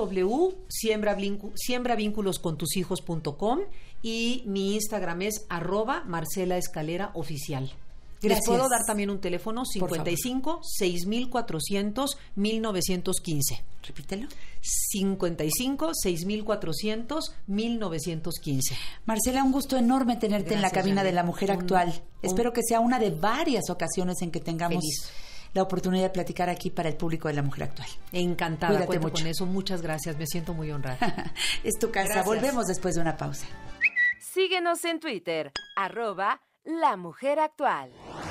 www.siembravínculoscontushijos.com y mi Instagram es @MarcelaEscaleraOficial. Les puedo dar también un teléfono 55 6400 1915. Repítelo. 55 6400 1915. Marcela, un gusto enorme tenerte en la cabina de La Mujer Actual. Espero que sea una de varias ocasiones en que tengamos la oportunidad de platicar aquí para el público de La Mujer Actual. Encantada, Cuídate cuento mucho. con eso. Muchas gracias, me siento muy honrada. Es tu casa. Gracias. Volvemos después de una pausa. Síguenos en Twitter, @La Mujer Actual.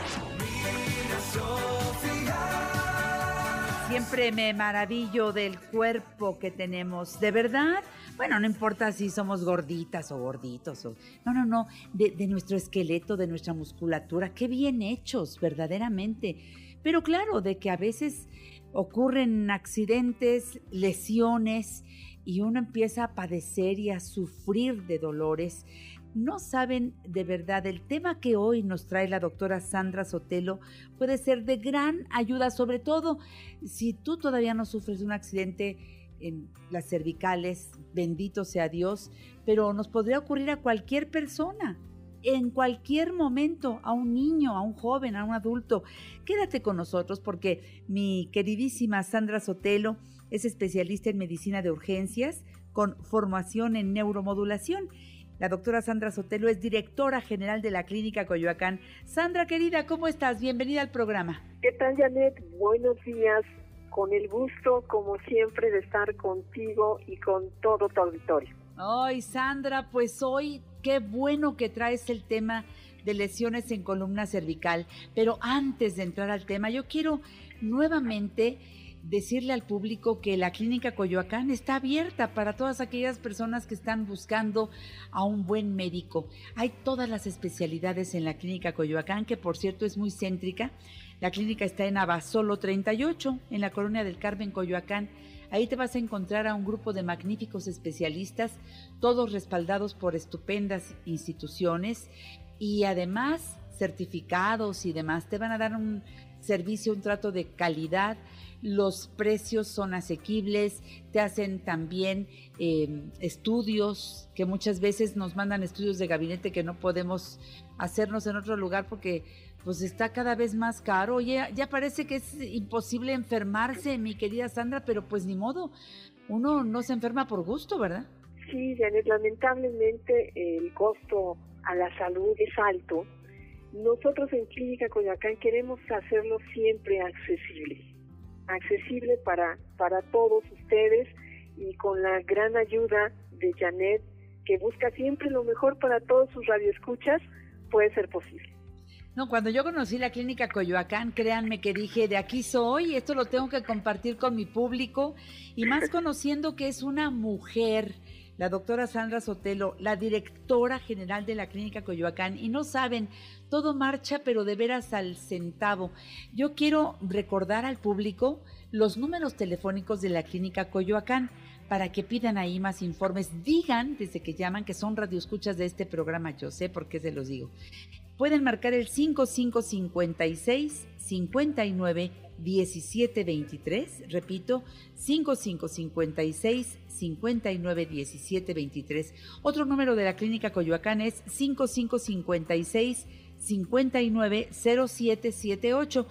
Siempre me maravillo del cuerpo que tenemos, de verdad. Bueno, no importa si somos gorditas o gorditos. No, de nuestro esqueleto, de nuestra musculatura. Qué bien hechos, verdaderamente. Pero claro, de que a veces ocurren accidentes, lesiones, y uno empieza a padecer y a sufrir de dolores. No saben de verdad, el tema que hoy nos trae la doctora Sandra Sotelo puede ser de gran ayuda, sobre todo si tú todavía no sufres un accidente en las cervicales, bendito sea Dios, pero nos podría ocurrir a cualquier persona, en cualquier momento, a un niño, a un joven, a un adulto. Quédate con nosotros porque mi queridísima Sandra Sotelo es especialista en medicina de urgencias con formación en neuromodulación. La doctora Sandra Sotelo es directora general de la Clínica Coyoacán. Sandra, querida, ¿cómo estás? Bienvenida al programa. ¿Qué tal, Janet? Buenos días. Con el gusto, como siempre, de estar contigo y con todo tu auditorio. Ay, Sandra, pues hoy qué bueno que traes el tema de lesiones en columna cervical. Pero antes de entrar al tema, yo quiero nuevamente decirle al público que la Clínica Coyoacán está abierta para todas aquellas personas que están buscando a un buen médico. Hay todas las especialidades en la Clínica Coyoacán, que por cierto es muy céntrica. La clínica está en Abasolo 38, en la Colonia del Carmen, Coyoacán. Ahí te vas a encontrar a un grupo de magníficos especialistas, todos respaldados por estupendas instituciones y además certificados y demás. Te van a dar un servicio, un trato de calidad. Los precios son asequibles, te hacen también estudios, que muchas veces nos mandan estudios de gabinete que no podemos hacernos en otro lugar porque pues está cada vez más caro. Ya parece que es imposible enfermarse, mi querida Sandra, pero pues ni modo, uno no se enferma por gusto, ¿verdad? Sí, Janet, lamentablemente el costo a la salud es alto. Nosotros en Clínica Coyoacán queremos hacerlo siempre accesible para todos ustedes y con la gran ayuda de Janet, que busca siempre lo mejor para todos sus radioescuchas, puede ser posible. No, cuando yo conocí la Clínica Coyoacán, créanme que dije, de aquí soy, esto lo tengo que compartir con mi público, y más conociendo que es una mujer, la doctora Sandra Sotelo, la directora general de la Clínica Coyoacán, y no saben, todo marcha, pero de veras al centavo. Yo quiero recordar al público los números telefónicos de la Clínica Coyoacán para que pidan ahí más informes. Digan, desde que llaman, que son radioescuchas de este programa, yo sé por qué se los digo. Pueden marcar el 5556 59 17 23, repito, 5556 59 17 23. Otro número de la Clínica Coyoacán es 5556 59 0778,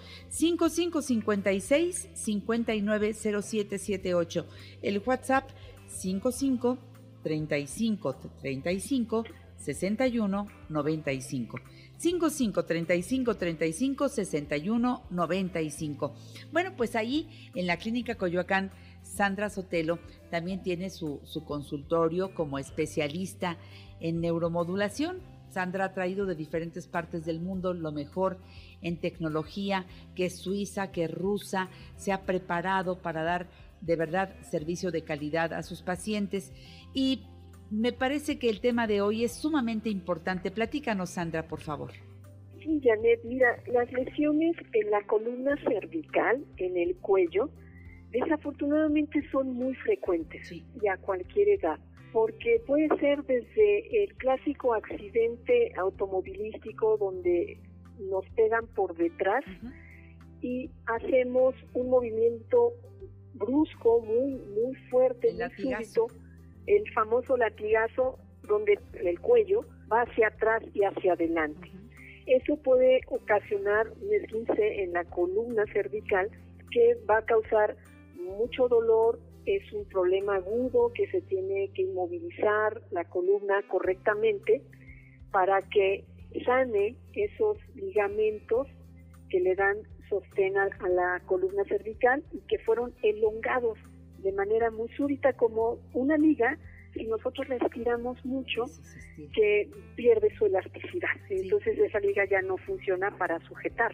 5556 59 0778. El WhatsApp 55 35 35 61 95. 55 35 35 61 95. Bueno, pues ahí en la Clínica Coyoacán, Sandra Sotelo también tiene su consultorio como especialista en neuromodulación. Sandra ha traído de diferentes partes del mundo lo mejor en tecnología, que es suiza, que es rusa, se ha preparado para dar de verdad servicio de calidad a sus pacientes. Y me parece que el tema de hoy es sumamente importante. Platícanos, Sandra, por favor. Sí, Janet, mira, las lesiones en la columna cervical, en el cuello, desafortunadamente son muy frecuentes, sí, y a cualquier edad, porque puede ser desde el clásico accidente automovilístico donde nos pegan por detrás y hacemos un movimiento brusco, muy fuerte, muy súbito, el famoso latigazo, donde el cuello va hacia atrás y hacia adelante. Eso puede ocasionar un esguince en la columna cervical que va a causar mucho dolor. Es un problema agudo que se tiene que inmovilizar la columna correctamente para que sane esos ligamentos que le dan sostén a la columna cervical y que fueron elongados de manera muy súbita como una liga. Si nosotros la estiramos mucho, que pierde su elasticidad. Entonces esa liga ya no funciona para sujetar.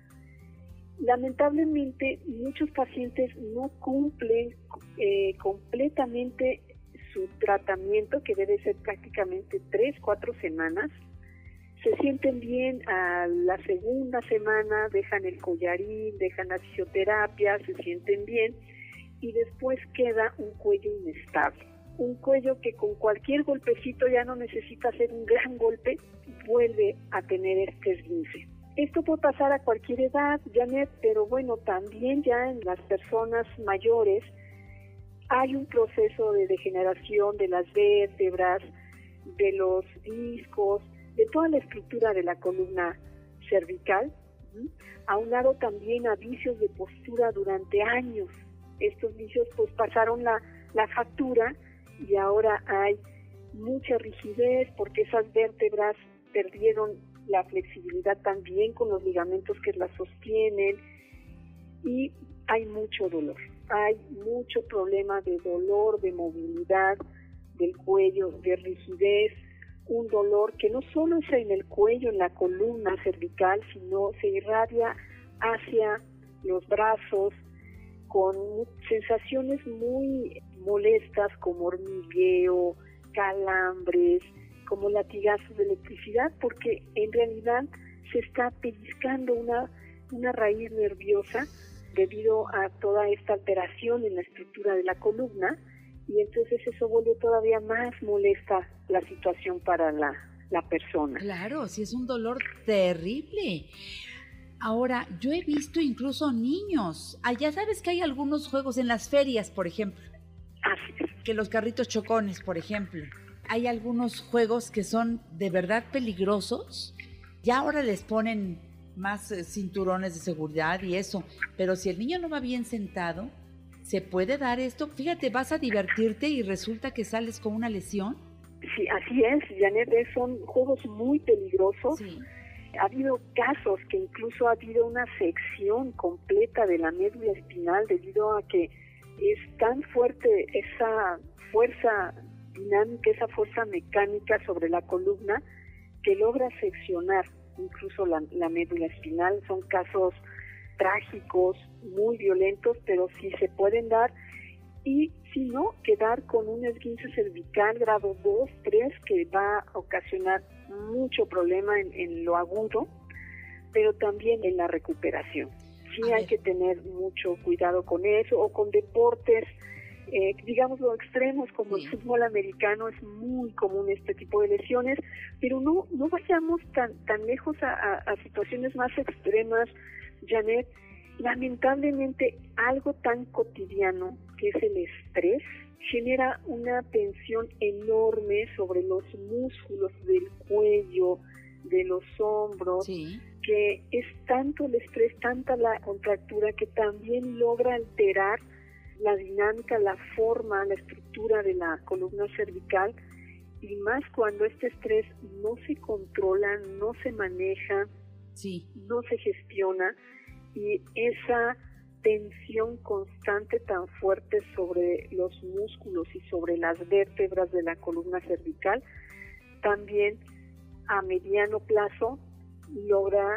Lamentablemente, muchos pacientes no cumplen completamente su tratamiento, que debe ser prácticamente 3-4 semanas. Se sienten bien a la segunda semana, dejan el collarín, dejan la fisioterapia, se sienten bien, y después queda un cuello inestable. Un cuello que con cualquier golpecito, ya no necesita hacer un gran golpe, vuelve a tener este esguince. Esto puede pasar a cualquier edad, Janet, pero bueno, también ya en las personas mayores hay un proceso de degeneración de las vértebras, de los discos, de toda la estructura de la columna cervical, aunado también a vicios de postura durante años. Estos vicios pues pasaron la factura y ahora hay mucha rigidez porque esas vértebras perdieron la flexibilidad también con los ligamentos que las sostienen, y hay mucho dolor, hay mucho problema de dolor, de movilidad del cuello, de rigidez, un dolor que no solo es en el cuello, en la columna cervical, sino se irradia hacia los brazos con sensaciones muy molestas como hormigueo, calambres, como latigazos de electricidad, porque en realidad se está pellizcando una raíz nerviosa debido a toda esta alteración en la estructura de la columna, y entonces eso vuelve todavía más molesta la situación para la persona. Claro, sí, es un dolor terrible. Ahora, yo he visto incluso niños. Ya sabes que hay algunos juegos en las ferias, por ejemplo. Así es. Que los carritos chocones, por ejemplo. Hay algunos juegos que son de verdad peligrosos. Ya ahora les ponen más cinturones de seguridad y eso. Pero si el niño no va bien sentado, ¿se puede dar esto? Fíjate, vas a divertirte y resulta que sales con una lesión. Sí, así es, Janet, son juegos muy peligrosos. Sí. Ha habido casos que incluso ha habido una sección completa de la médula espinal debido a que es tan fuerte esa fuerza dinámica, esa fuerza mecánica sobre la columna, que logra seccionar incluso la médula espinal. Son casos trágicos, muy violentos, pero sí se pueden dar, y si no, quedar con un esguince cervical grado 2, 3, que va a ocasionar mucho problema en lo agudo, pero también en la recuperación. Sí hay que tener mucho cuidado con eso, o con deportes, digámoslo, extremos, como el fútbol americano. Es muy común este tipo de lesiones, pero no vayamos tan lejos a situaciones más extremas, Janet. Lamentablemente, algo tan cotidiano que es el estrés genera una tensión enorme sobre los músculos del cuello, de los hombros, sí, que es tanto el estrés, tanta la contractura, que también logra alterar la dinámica, la forma, la estructura de la columna cervical, y más cuando este estrés no se controla, no se maneja, sí, no se gestiona, y esa tensión constante tan fuerte sobre los músculos y sobre las vértebras de la columna cervical, también a mediano plazo logra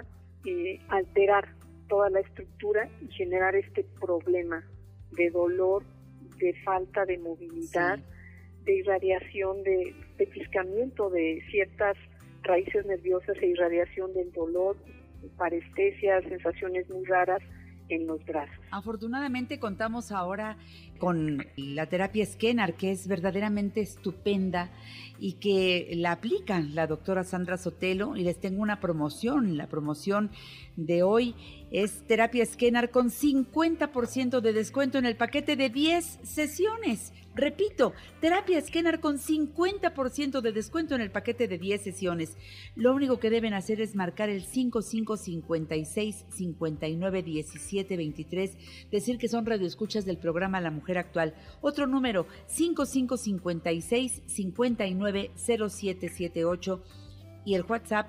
alterar toda la estructura y generar este problema de dolor, de falta de movilidad, de irradiación, de pellizcamiento de ciertas raíces nerviosas e irradiación del dolor, parestesia, sensaciones muy raras en los brazos. Afortunadamente contamos ahora con la terapia Skenar, que es verdaderamente estupenda y que la aplica la doctora Sandra Sotelo, y les tengo una promoción. La promoción de hoy es terapia Skenar con 50% de descuento en el paquete de 10 sesiones. Repito, terapia Skenar con 50% de descuento en el paquete de 10 sesiones. Lo único que deben hacer es marcar el 5556-591723, decir que son radioescuchas del programa La Mujer Actual. Otro número, 5556-590778. y el WhatsApp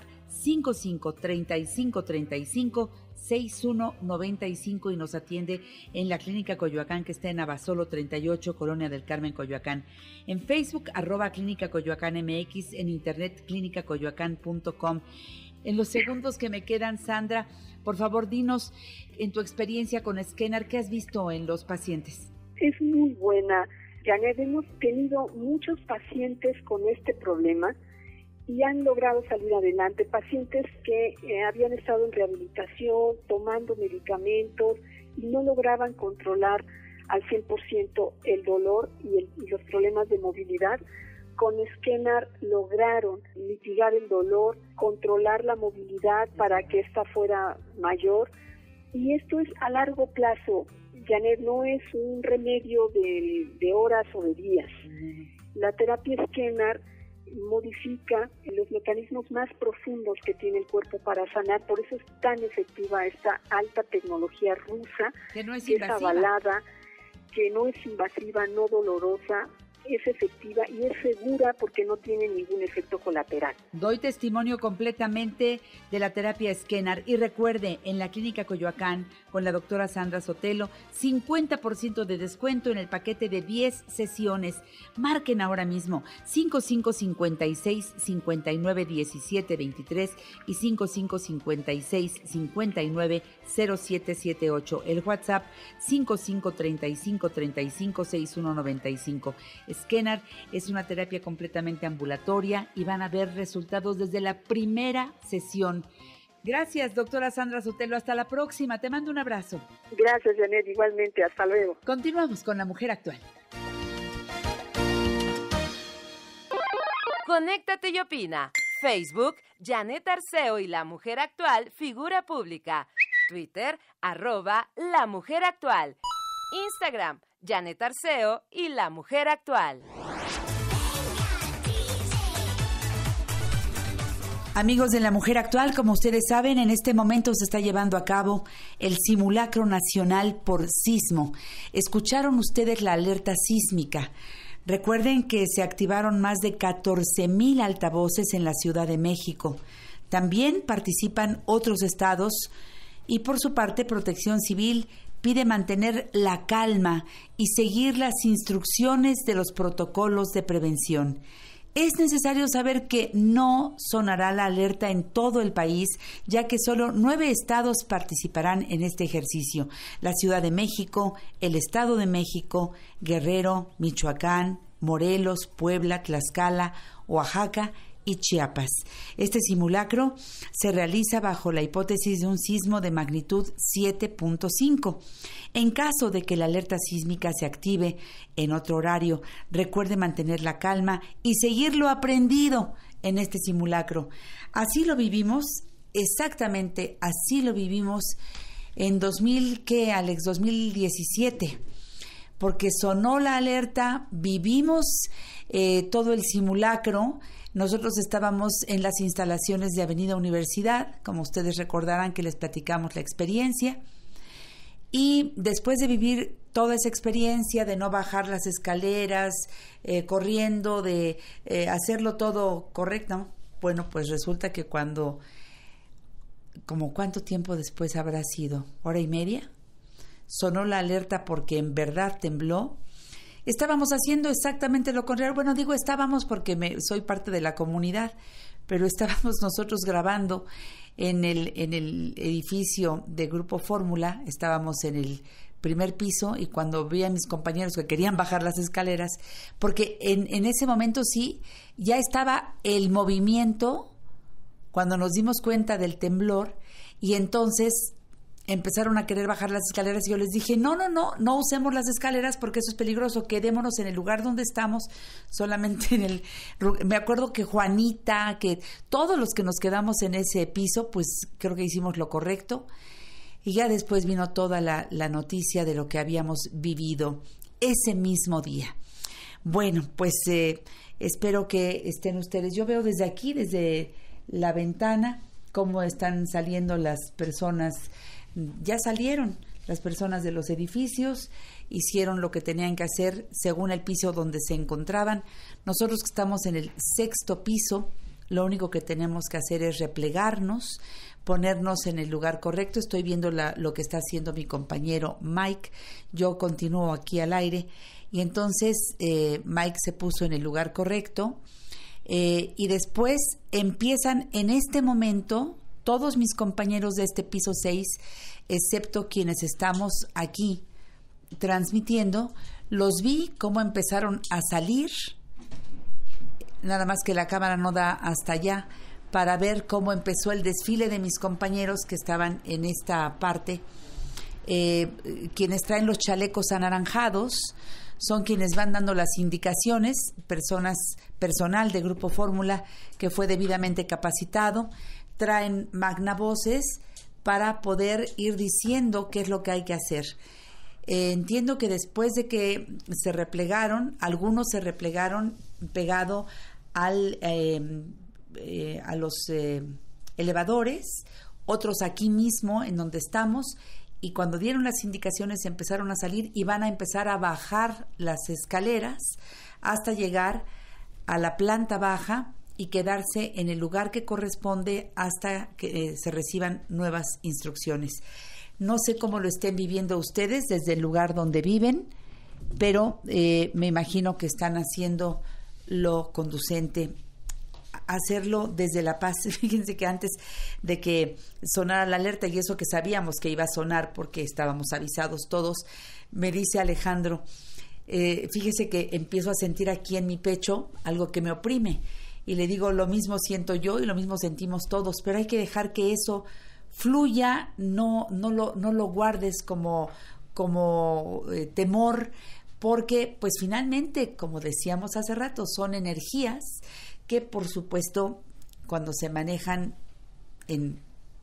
5535356195 y nos atiende en la Clínica Coyoacán, que está en Abasolo 38, Colonia del Carmen, Coyoacán. En Facebook, @Clínica Coyoacán MX, en internet clinicacoyoacán.com. En los segundos que me quedan, Sandra, por favor, dinos, en tu experiencia con Skenar, ¿qué has visto en los pacientes? Es muy buena, Janet. Hemos tenido muchos pacientes con este problema y han logrado salir adelante. Pacientes que habían estado en rehabilitación, tomando medicamentos y no lograban controlar al 100% el dolor y los problemas de movilidad. Con Skenar lograron mitigar el dolor, controlar la movilidad para que ésta fuera mayor. Y esto es a largo plazo, Janet, no es un remedio de horas o de días. La terapia Skenar modifica los mecanismos más profundos que tiene el cuerpo para sanar. Por eso es tan efectiva esta alta tecnología rusa, que no es que es invasiva, avalada, que no es invasiva, no dolorosa, es efectiva y es segura porque no tiene ningún efecto colateral. Doy testimonio completamente de la terapia Skenar y recuerde, en la Clínica Coyoacán con la doctora Sandra Sotelo, 50% de descuento en el paquete de 10 sesiones. Marquen ahora mismo 5556-591723 y 5556-590778. El WhatsApp 5535356195. Skenar es una terapia completamente ambulatoria y van a ver resultados desde la primera sesión. Gracias, doctora Sandra Sotelo. Hasta la próxima. Te mando un abrazo. Gracias, Janet. Igualmente. Hasta luego. Continuamos con La Mujer Actual. Conéctate y opina. Facebook, Janet Arceo y La Mujer Actual, figura pública. Twitter, @La Mujer Actual. Instagram, Janet Arceo y La Mujer Actual. Amigos de La Mujer Actual, como ustedes saben, en este momento se está llevando a cabo el simulacro nacional por sismo. ¿Escucharon ustedes la alerta sísmica? Recuerden que se activaron más de 14,000 altavoces en la Ciudad de México. También participan otros estados y, por su parte, Protección Civil pide mantener la calma y seguir las instrucciones de los protocolos de prevención. Es necesario saber que no sonará la alerta en todo el país, ya que solo 9 estados participarán en este ejercicio: la Ciudad de México, el Estado de México, Guerrero, Michoacán, Morelos, Puebla, Tlaxcala, Oaxaca y Chiapas. Este simulacro se realiza bajo la hipótesis de un sismo de magnitud 7.5. En caso de que la alerta sísmica se active en otro horario, recuerde mantener la calma y seguir lo aprendido en este simulacro. Así lo vivimos, exactamente así lo vivimos en 2017, porque sonó la alerta, vivimos todo el simulacro. Nosotros estábamos en las instalaciones de Avenida Universidad, como ustedes recordarán que les platicamos la experiencia, y después de vivir toda esa experiencia de no bajar las escaleras, corriendo, de hacerlo todo correcto, bueno, pues resulta que ¿cuánto tiempo después habrá sido? ¿Hora y media? Sonó la alerta porque en verdad tembló. Estábamos haciendo exactamente lo contrario. Bueno, digo estábamos porque soy parte de la comunidad, pero estábamos nosotros grabando en el edificio de Grupo Fórmula. Estábamos en el primer piso y cuando vi a mis compañeros que querían bajar las escaleras, porque en ese momento sí, ya estaba el movimiento cuando nos dimos cuenta del temblor y entonces empezaron a querer bajar las escaleras y yo les dije, no usemos las escaleras porque eso es peligroso, quedémonos en el lugar donde estamos, solamente me acuerdo que Juanita, que todos los que nos quedamos en ese piso, pues creo que hicimos lo correcto, y ya después vino toda la noticia de lo que habíamos vivido ese mismo día. Bueno, pues espero que estén ustedes, yo veo desde aquí, desde la ventana, cómo están saliendo las personas. Ya salieron las personas de los edificios, hicieron lo que tenían que hacer según el piso donde se encontraban. Nosotros que estamos en el 6º piso, lo único que tenemos que hacer es replegarnos, ponernos en el lugar correcto. Estoy viendo lo que está haciendo mi compañero Mike. Yo continúo aquí al aire. Y entonces Mike se puso en el lugar correcto. Y después empiezan en este momento todos mis compañeros de este piso 6, excepto quienes estamos aquí transmitiendo, los vi cómo empezaron a salir, nada más que la cámara no da hasta allá, para ver cómo empezó el desfile de mis compañeros que estaban en esta parte. Quienes traen los chalecos anaranjados son quienes van dando las indicaciones, personal de Grupo Fórmula que fue debidamente capacitado, traen magnavoces para poder ir diciendo qué es lo que hay que hacer. Entiendo que después de que se replegaron, algunos se replegaron pegado a los elevadores, otros aquí mismo en donde estamos, y cuando dieron las indicaciones empezaron a salir y van a empezar a bajar las escaleras hasta llegar a la planta baja y quedarse en el lugar que corresponde hasta que se reciban nuevas instrucciones. No sé cómo lo estén viviendo ustedes desde el lugar donde viven, pero me imagino que están haciendo lo conducente, hacerlo desde la paz. Fíjense que antes de que sonara la alerta, y eso que sabíamos que iba a sonar porque estábamos avisados todos, me dice Alejandro, fíjese que empiezo a sentir aquí en mi pecho algo que me oprime, y le digo, lo mismo siento yo y lo mismo sentimos todos, pero hay que dejar que eso fluya, no lo guardes como temor, porque pues finalmente, como decíamos hace rato, son energías que por supuesto cuando se manejan en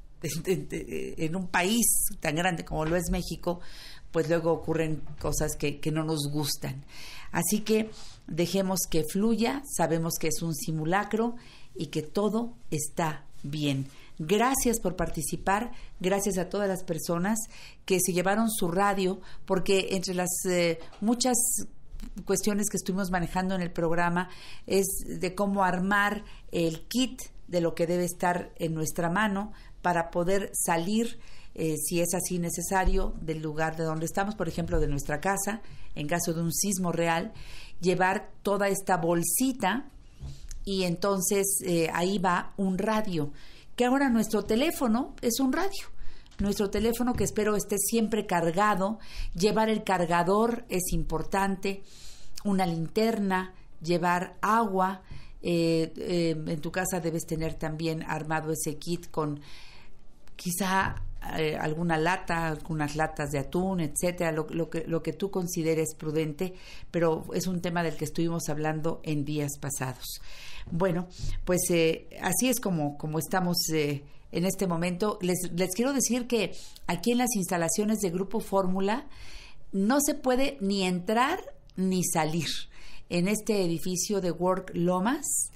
un país tan grande como lo es México, pues luego ocurren cosas que no nos gustan. Así que dejemos que fluya, sabemos que es un simulacro y que todo está bien. Gracias por participar, gracias a todas las personas que se llevaron su radio, porque entre las muchas cuestiones que estuvimos manejando en el programa es de cómo armar el kit de lo que debe estar en nuestra mano para poder salir, si es así necesario, del lugar de donde estamos, por ejemplo, de nuestra casa, en caso de un sismo real, llevar toda esta bolsita y entonces ahí va un radio, que ahora nuestro teléfono es un radio. Nuestro teléfono, que espero esté siempre cargado, llevar el cargador es importante, una linterna, llevar agua. En tu casa debes tener también armado ese kit con quizá alguna lata, algunas latas de atún, etcétera, lo que tú consideres prudente, pero es un tema del que estuvimos hablando en días pasados. Bueno, pues así es como estamos en este momento. Les quiero decir que aquí en las instalaciones de Grupo Fórmula no se puede ni entrar ni salir. En este edificio de Work Lomas,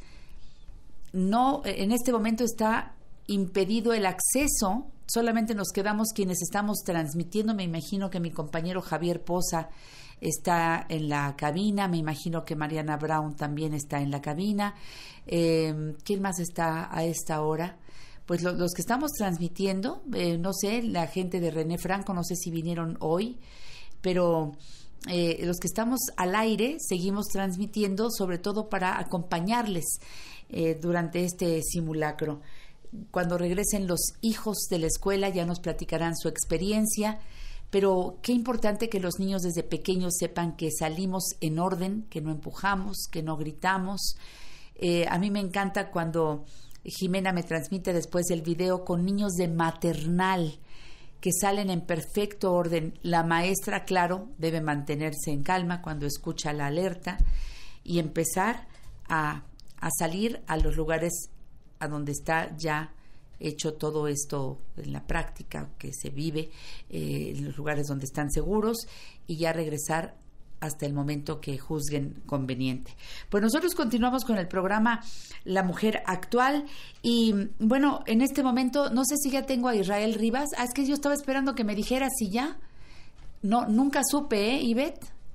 no, en este momento está impedido el acceso, solamente nos quedamos quienes estamos transmitiendo. Me imagino que mi compañero Javier Poza está en la cabina, me imagino que Mariana Brown también está en la cabina. ¿Quién más está a esta hora? Pues los que estamos transmitiendo, no sé, la gente de René Franco, no sé si vinieron hoy, pero los que estamos al aire seguimos transmitiendo, sobre todo para acompañarles durante este simulacro. Cuando regresen los hijos de la escuela ya nos platicarán su experiencia, pero qué importante que los niños desde pequeños sepan que salimos en orden, que no empujamos, que no gritamos. A mí me encanta cuando Jimena me transmite después del video con niños de maternal que salen en perfecto orden. La maestra, claro, debe mantenerse en calma cuando escucha la alerta y empezar a salir a los lugares a donde está ya hecho todo esto en la práctica que se vive, en los lugares donde están seguros, y ya regresar hasta el momento que juzguen conveniente. Pues nosotros continuamos con el programa La Mujer Actual y bueno, en este momento no sé si ya tengo a Israel Rivas. Es que yo estaba esperando que me dijeras si ya. No, nunca supe, Ivette.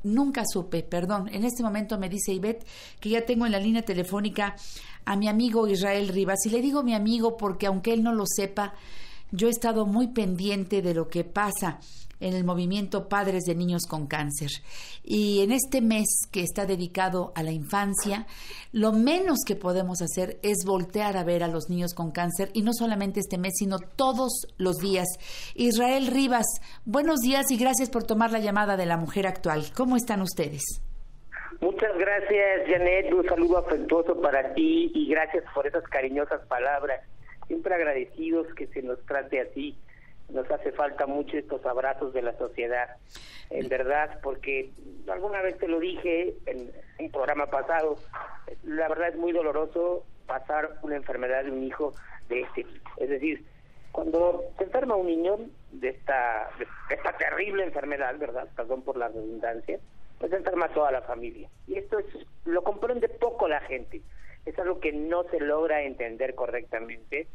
nunca supe, perdón. En este momento me dice Ivette que ya tengo en la línea telefónica a mi amigo Israel Rivas. Y le digo mi amigo porque aunque él no lo sepa, yo he estado muy pendiente de lo que pasa en el movimiento Padres de Niños con Cáncer. Y en este mes que está dedicado a la infancia, lo menos que podemos hacer es voltear a ver a los niños con cáncer, y no solamente este mes, sino todos los días. Israel Rivas, buenos días y gracias por tomar la llamada de La Mujer Actual. ¿Cómo están ustedes? Muchas gracias, Janet. Un saludo afectuoso para ti y gracias por esas cariñosas palabras. Siempre agradecidos que se nos trate así. Nos hace falta mucho estos abrazos de la sociedad, en verdad, porque alguna vez te lo dije en un programa pasado, la verdad es muy doloroso pasar una enfermedad de un hijo de este tipo. Es decir, cuando se enferma un niño de esta terrible enfermedad, ¿verdad? Perdón por la redundancia, pues se enferma toda la familia. Y esto lo comprende poco la gente. Es algo que no se logra entender correctamente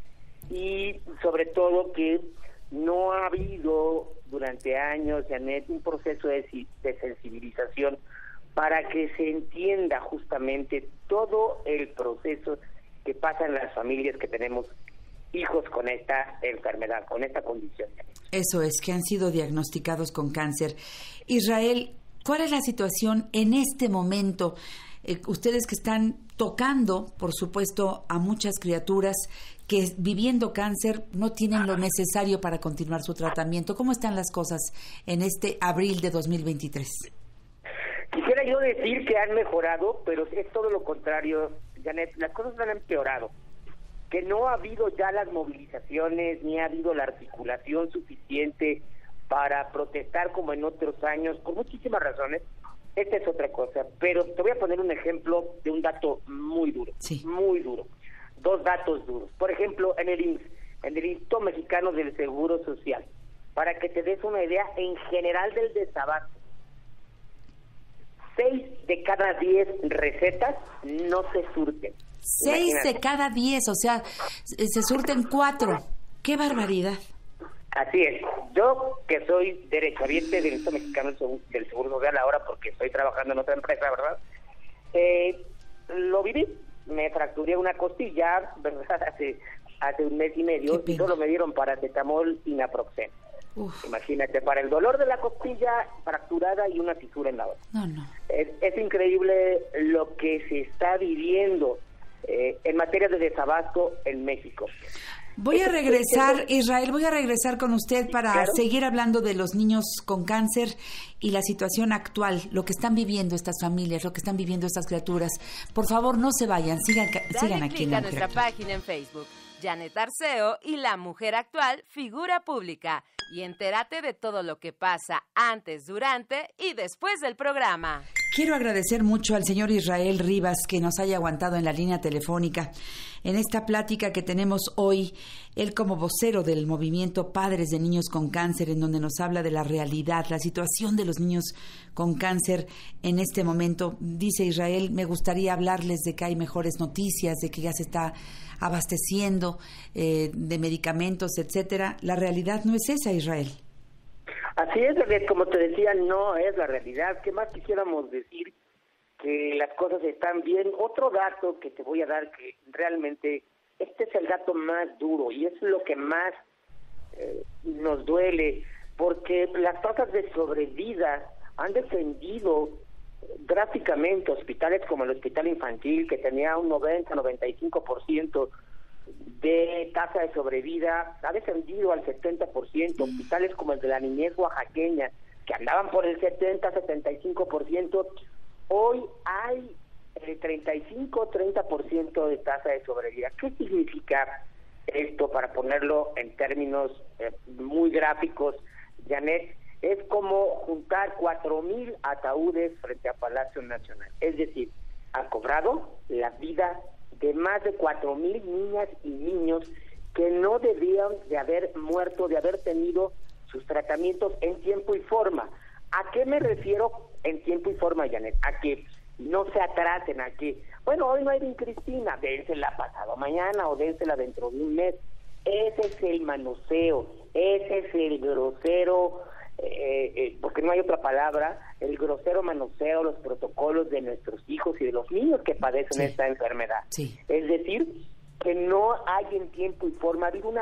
y sobre todo que no ha habido durante años, Janet, un proceso de sensibilización para que se entienda justamente todo el proceso que pasa en las familias que tenemos hijos con esta enfermedad, con esta condición. Eso es, que han sido diagnosticados con cáncer. Israel, ¿cuál es la situación en este momento? Ustedes que están tocando, por supuesto, a muchas criaturas que viviendo cáncer no tienen lo necesario para continuar su tratamiento. ¿Cómo están las cosas en este abril de 2023? Quisiera yo decir que han mejorado, pero es todo lo contrario, Janet. Las cosas han empeorado. Que no ha habido ya las movilizaciones, ni ha habido la articulación suficiente para protestar como en otros años, por muchísimas razones. Esta es otra cosa, pero te voy a poner un ejemplo de un dato muy duro, muy duro. Dos datos duros. Por ejemplo, en el IMSS, en el Instituto Mexicano del Seguro Social, para que te des una idea en general del desabasto, 6 de cada 10 recetas no se surten. 6 de cada 10, o sea, se surten 4. ¡Qué barbaridad! Así es. Yo, que soy derechohabiente del Instituto Mexicano del Seguro Social ahora porque estoy trabajando en otra empresa, ¿verdad? Lo viví. Me fracturé una costilla, ¿verdad? Hace un mes y medio y solo me dieron paracetamol y naproxeno. Imagínate, para el dolor de la costilla fracturada y una fisura en la otra. No. Es increíble lo que se está viviendo en materia de desabasto en México. Voy a regresar, Israel, voy a regresar con usted para seguir hablando de los niños con cáncer y la situación actual, lo que están viviendo estas familias, lo que están viviendo estas criaturas. Por favor, no se vayan, sigan aquí en a nuestra página en Facebook, Janet Arceo y La Mujer Actual, figura pública, y entérate de todo lo que pasa antes, durante y después del programa. Quiero agradecer mucho al señor Israel Rivas que nos haya aguantado en la línea telefónica en esta plática que tenemos hoy, él como vocero del movimiento Padres de Niños con Cáncer, en donde nos habla de la realidad, la situación de los niños con cáncer en este momento. Dice Israel, me gustaría hablarles de que hay mejores noticias, de que ya se está abasteciendo de medicamentos, etcétera. La realidad no es esa, Israel. Así es, como te decía, no es la realidad. ¿Qué más quisiéramos decir? Que las cosas están bien. Otro dato que te voy a dar, que realmente este es el dato más duro y es lo que más nos duele, porque las tasas de sobrevida han descendido drásticamente. Hospitales como el Hospital Infantil, que tenía un 90-95% de tasa de sobrevida, ha descendido al 70%. Hospitales como el de la niñez oaxaqueña, que andaban por el 70-75%, hoy hay el 35-30% de tasa de sobrevida. ¿Qué significa esto? Para ponerlo en términos muy gráficos, Janet, es como juntar 4,000 ataúdes frente a Palacio Nacional. Es decir, ha cobrado la vida de más de 4,000 niñas y niños que no debían de haber muerto, de haber tenido sus tratamientos en tiempo y forma. ¿A qué me refiero en tiempo y forma, Janet? A que no se atrasen, a que, bueno, hoy no hay Bin Cristina, dénsela pasado mañana o dénsela dentro de un mes. Ese es el manoseo, ese es el grosero, porque no hay otra palabra, el grosero manoseo, los protocolos de nuestros hijos y de los niños que padecen esta enfermedad. Es decir, que no hay en tiempo y forma, ha habido una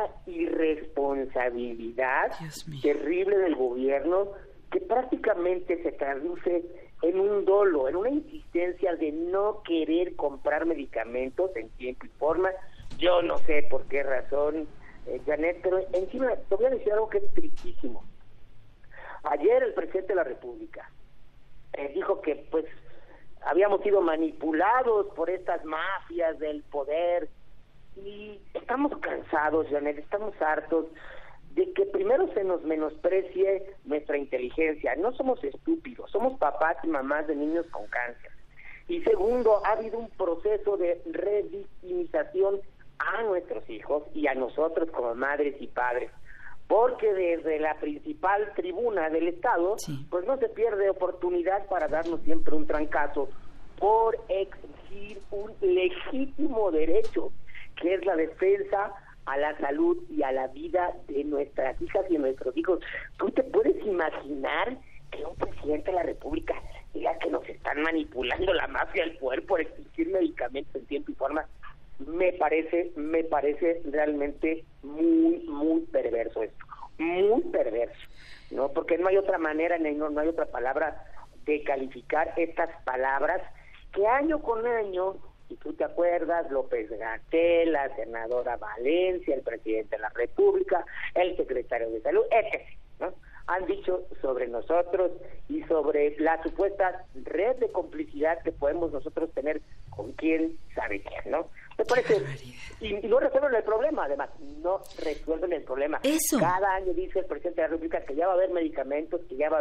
irresponsabilidad terrible del gobierno que prácticamente se traduce en un dolo, en una insistencia de no querer comprar medicamentos en tiempo y forma. Yo no sé por qué razón, Janet, pero encima te voy a decir algo que es tristísimo. Ayer el presidente de la República dijo que pues habíamos sido manipulados por estas mafias del poder y estamos cansados, Janet, estamos hartos de que primero se nos menosprecie nuestra inteligencia. No somos estúpidos, somos papás y mamás de niños con cáncer. Y segundo, ha habido un proceso de revictimización a nuestros hijos y a nosotros como madres y padres, porque desde la principal tribuna del Estado, pues no se pierde oportunidad para darnos siempre un trancazo por exigir un legítimo derecho, que es la defensa a la salud y a la vida de nuestras hijas y de nuestros hijos. ¿Tú te puedes imaginar que un presidente de la República diga que nos están manipulando la mafia del poder por exigir medicamentos en tiempo y forma? Me parece realmente muy perverso esto, muy perverso, ¿no? Porque no hay otra manera, no hay otra palabra de calificar estas palabras que año con año, si tú te acuerdas, López-Gatell, la senadora Valencia, el presidente de la República, el secretario de Salud, etc., ¿no?, han dicho sobre nosotros y sobre la supuesta red de complicidad que podemos nosotros tener con quién sabe quién, ¿no? Me parece, y no resuelven el problema, además, no resuelven el problema. Eso. Cada año dice el presidente de la República que ya va a haber medicamentos,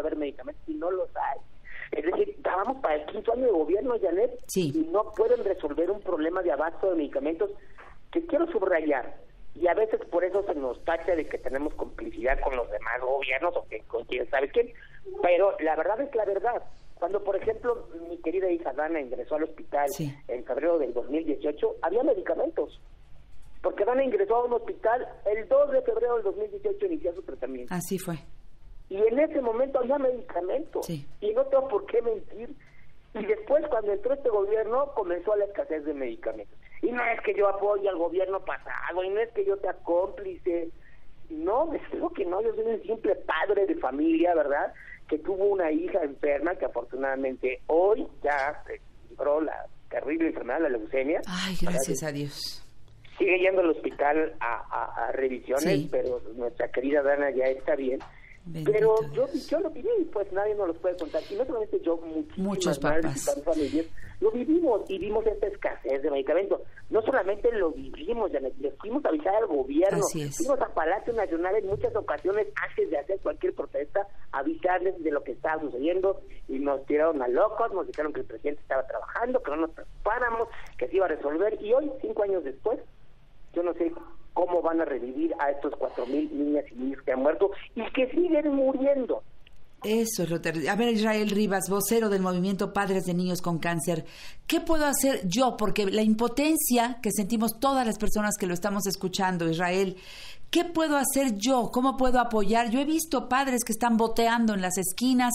y no los hay. Es decir, vamos para el 5º año de gobierno, Janet, y no pueden resolver un problema de abasto de medicamentos que quiero subrayar. Y a veces por eso se nos tacha de que tenemos complicidad con los demás gobiernos o que con quién sabe quién. Pero la verdad es la verdad. Cuando, por ejemplo, mi querida hija Dana ingresó al hospital en febrero del 2018, había medicamentos. Porque Dana ingresó a un hospital el 2 de febrero del 2018, inició su tratamiento. Así fue. Y en ese momento había medicamentos. Y no tengo por qué mentir. Y después, cuando entró este gobierno, comenzó la escasez de medicamentos. Y no es que yo apoye al gobierno pasado, y no es que yo sea cómplice. No, me digo que no, yo soy un simple padre de familia, ¿verdad?, que tuvo una hija enferma que afortunadamente hoy ya se libró la terrible enfermedad, la leucemia. Ay, gracias a Dios. Sigue yendo al hospital a revisiones, pero nuestra querida Dana ya está bien. Bendito pero yo lo viví, pues nadie nos lo puede contar. Y no solamente yo, muchos papás y familias lo vivimos y vimos esta escasez de medicamentos. No solamente lo vivimos, ya le fuimos a avisar al gobierno, fuimos a Palacio Nacional en muchas ocasiones antes de hacer cualquier protesta, avisarles de lo que estaba sucediendo, y nos tiraron a locos, nos dijeron que el presidente estaba trabajando, que no nos preocupáramos, que se iba a resolver. Y hoy, 5 años después, yo no sé cómo van a revivir a estos 4,000 niñas y niños que han muerto y que siguen muriendo. Eso es lo terrible. A ver, Israel Rivas, vocero del movimiento Padres de Niños con Cáncer, ¿qué puedo hacer yo? Porque la impotencia que sentimos todas las personas que lo estamos escuchando, Israel, ¿qué puedo hacer yo? ¿Cómo puedo apoyar? Yo he visto padres que están boteando en las esquinas,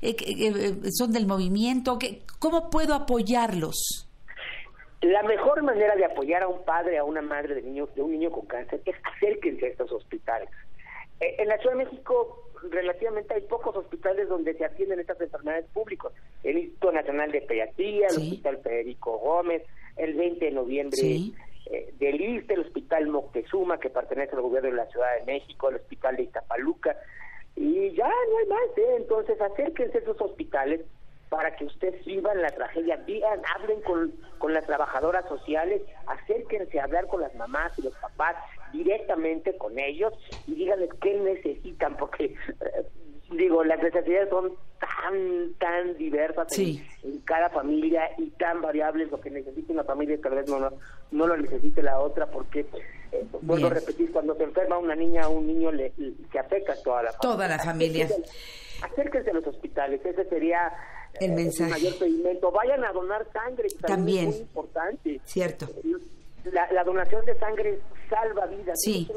son del movimiento. ¿Cómo puedo apoyarlos? La mejor manera de apoyar a un padre, a una madre de un niño con cáncer, es acérquense a estos hospitales. En la Ciudad de México, relativamente hay pocos hospitales donde se atienden estas enfermedades públicos. El Instituto Nacional de Pediatría, el Hospital Federico Gómez, el 20 de noviembre del ISSSTE, el Hospital Moctezuma, que pertenece al gobierno de la Ciudad de México, el Hospital de Iztapaluca, y ya no hay más, Entonces acérquense a esos hospitales para que ustedes vivan la tragedia, hablen con las trabajadoras sociales, acérquense a hablar con las mamás y los papás directamente con ellos y díganles qué necesitan, porque las necesidades son tan diversas en cada familia y tan variables. Lo que necesita una familia tal vez no lo necesite la otra, porque vuelvo a repetir, cuando se enferma una niña o un niño se afecta a toda la familia. Toda la familia. Acérquense a los hospitales, ese sería el mensaje. Mayor pedimento. Vayan a donar sangre, que también es muy importante. Cierto. La donación de sangre salva vidas. Es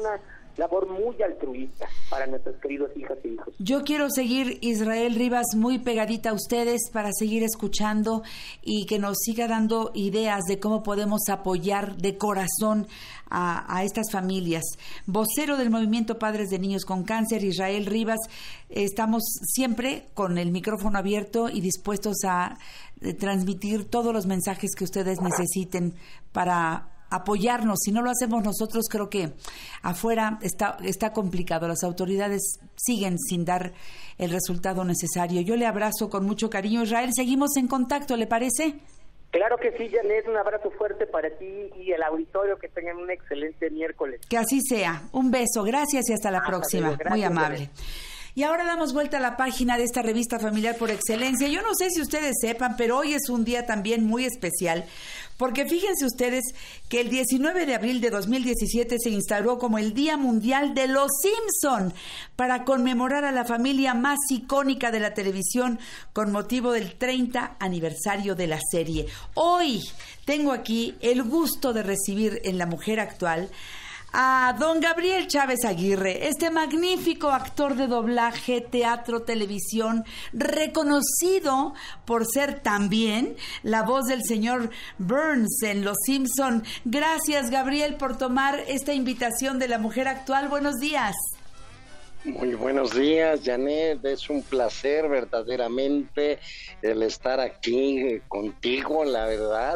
labor muy altruista para nuestras queridas hijas e hijos. Yo quiero seguir, Israel Rivas, muy pegadita a ustedes para seguir escuchando y que nos siga dando ideas de cómo podemos apoyar de corazón a estas familias. Vocero del Movimiento Padres de Niños con Cáncer, Israel Rivas, estamos siempre con el micrófono abierto y dispuestos a transmitir todos los mensajes que ustedes necesiten para apoyarnos. Si no lo hacemos nosotros, creo que afuera está complicado. Las autoridades siguen sin dar el resultado necesario. Yo le abrazo con mucho cariño, Israel. Seguimos en contacto, ¿le parece? Claro que sí, Janet, un abrazo fuerte para ti y el auditorio, que tengan un excelente miércoles. Que así sea. Un beso, gracias y hasta la próxima. Luego. Gracias, muy amable. Janet. Y ahora damos vuelta a la página de esta revista familiar por excelencia. Yo no sé si ustedes sepan, pero hoy es un día también muy especial, porque fíjense ustedes que el 19 de abril de 2017 se instauró como el Día Mundial de los Simpson, para conmemorar a la familia más icónica de la televisión con motivo del 30 aniversario de la serie. Hoy tengo aquí el gusto de recibir en La Mujer Actual a don Gabriel Chávez Aguirre, este magnífico actor de doblaje, teatro, televisión, reconocido por ser también la voz del señor Burns en Los Simpson. Gracias, Gabriel, por tomar esta invitación de La Mujer Actual. Buenos días. Muy buenos días, Janet. Es un placer verdaderamente el estar aquí contigo, la verdad.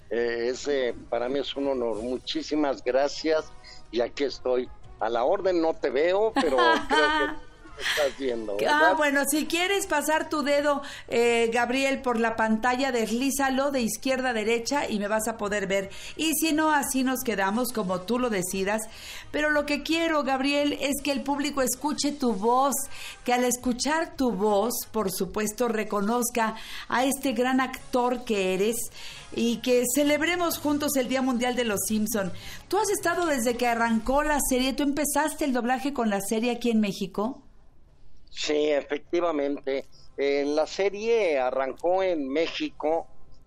Para mí es un honor. Muchísimas gracias. Y aquí estoy. A la orden, no te veo, pero creo que me estás viendo, ¿verdad? Bueno, si quieres pasar tu dedo, Gabriel, por la pantalla, deslízalo de izquierda a derecha y me vas a poder ver. Y si no, así nos quedamos, como tú lo decidas. Pero lo que quiero, Gabriel, es que el público escuche tu voz, que al escuchar tu voz, por supuesto, reconozca a este gran actor que eres, y que celebremos juntos el Día Mundial de los Simpson. ¿Tú has estado desde que arrancó la serie? ¿Tú empezaste el doblaje con la serie aquí en México? Sí, efectivamente. La serie arrancó en México,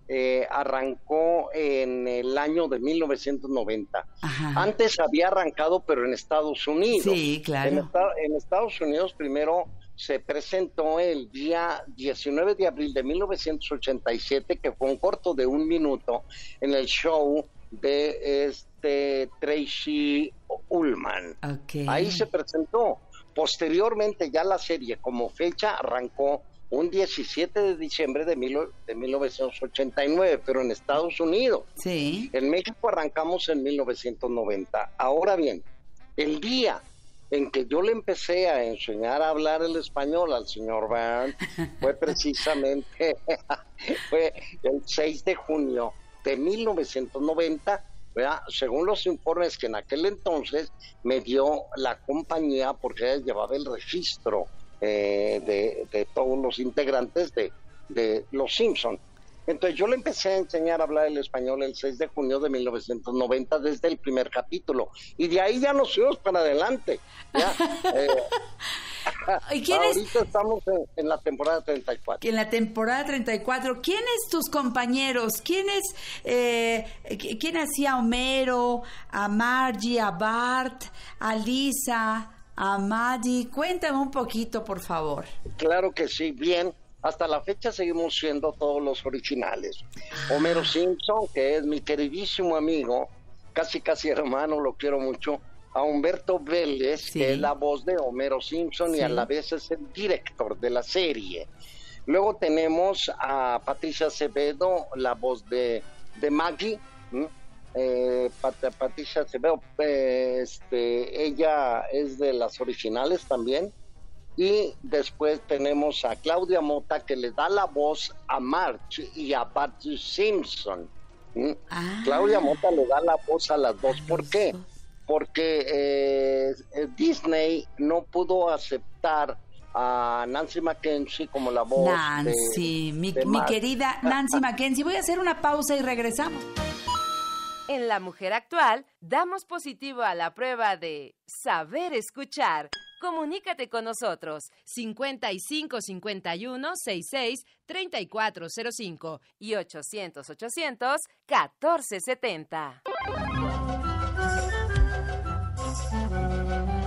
arrancó en el año de 1990. Ajá. Antes había arrancado, pero en Estados Unidos. Sí, claro. En Estados Unidos primero se presentó el día 19 de abril de 1987, que fue un corto de 1 minuto en el show de Tracy Ullman. Okay. Ahí se presentó. Posteriormente ya la serie como fecha arrancó un 17 de diciembre de 1989, pero en Estados Unidos. Sí. En México arrancamos en 1990. Ahora bien, el día en que yo le empecé a enseñar a hablar el español al señor Van fue precisamente fue el 6 de junio de 1990, ¿verdad? Según los informes que en aquel entonces me dio la compañía, porque ella llevaba el registro de todos los integrantes de Los Simpson. Entonces yo le empecé a enseñar a hablar el español el 6 de junio de 1990 desde el primer capítulo, y de ahí ya nos fuimos para adelante. ¿Ya? Ahorita estamos en la temporada 34. En la temporada 34. ¿Quiénes tus compañeros? ¿Quién hacía a Homero, a Margie, a Bart, a Lisa, a Maddie? Cuéntame un poquito, por favor. Claro que sí, bien. Hasta la fecha seguimos siendo todos los originales. Homero Simpson, que es mi queridísimo amigo, casi hermano, lo quiero mucho. A Humberto Vélez, sí, que es la voz de Homero Simpson, sí, y a la vez es el director de la serie. Luego tenemos a Patricia Acevedo, la voz de Maggie. Patricia Acevedo, ella es de las originales también. Y después tenemos a Claudia Mota, que le da la voz a Marge y a Bart Simpson. Claudia Mota le da la voz a las dos. ¿Por qué? Porque Disney no pudo aceptar a Nancy Mackenzie como la voz Nancy, mi querida Nancy Mackenzie. Voy a hacer una pausa y regresamos. En La Mujer Actual, damos positivo a la prueba de saber escuchar. Comunícate con nosotros 55 51 66 3405 y 800 800 1470.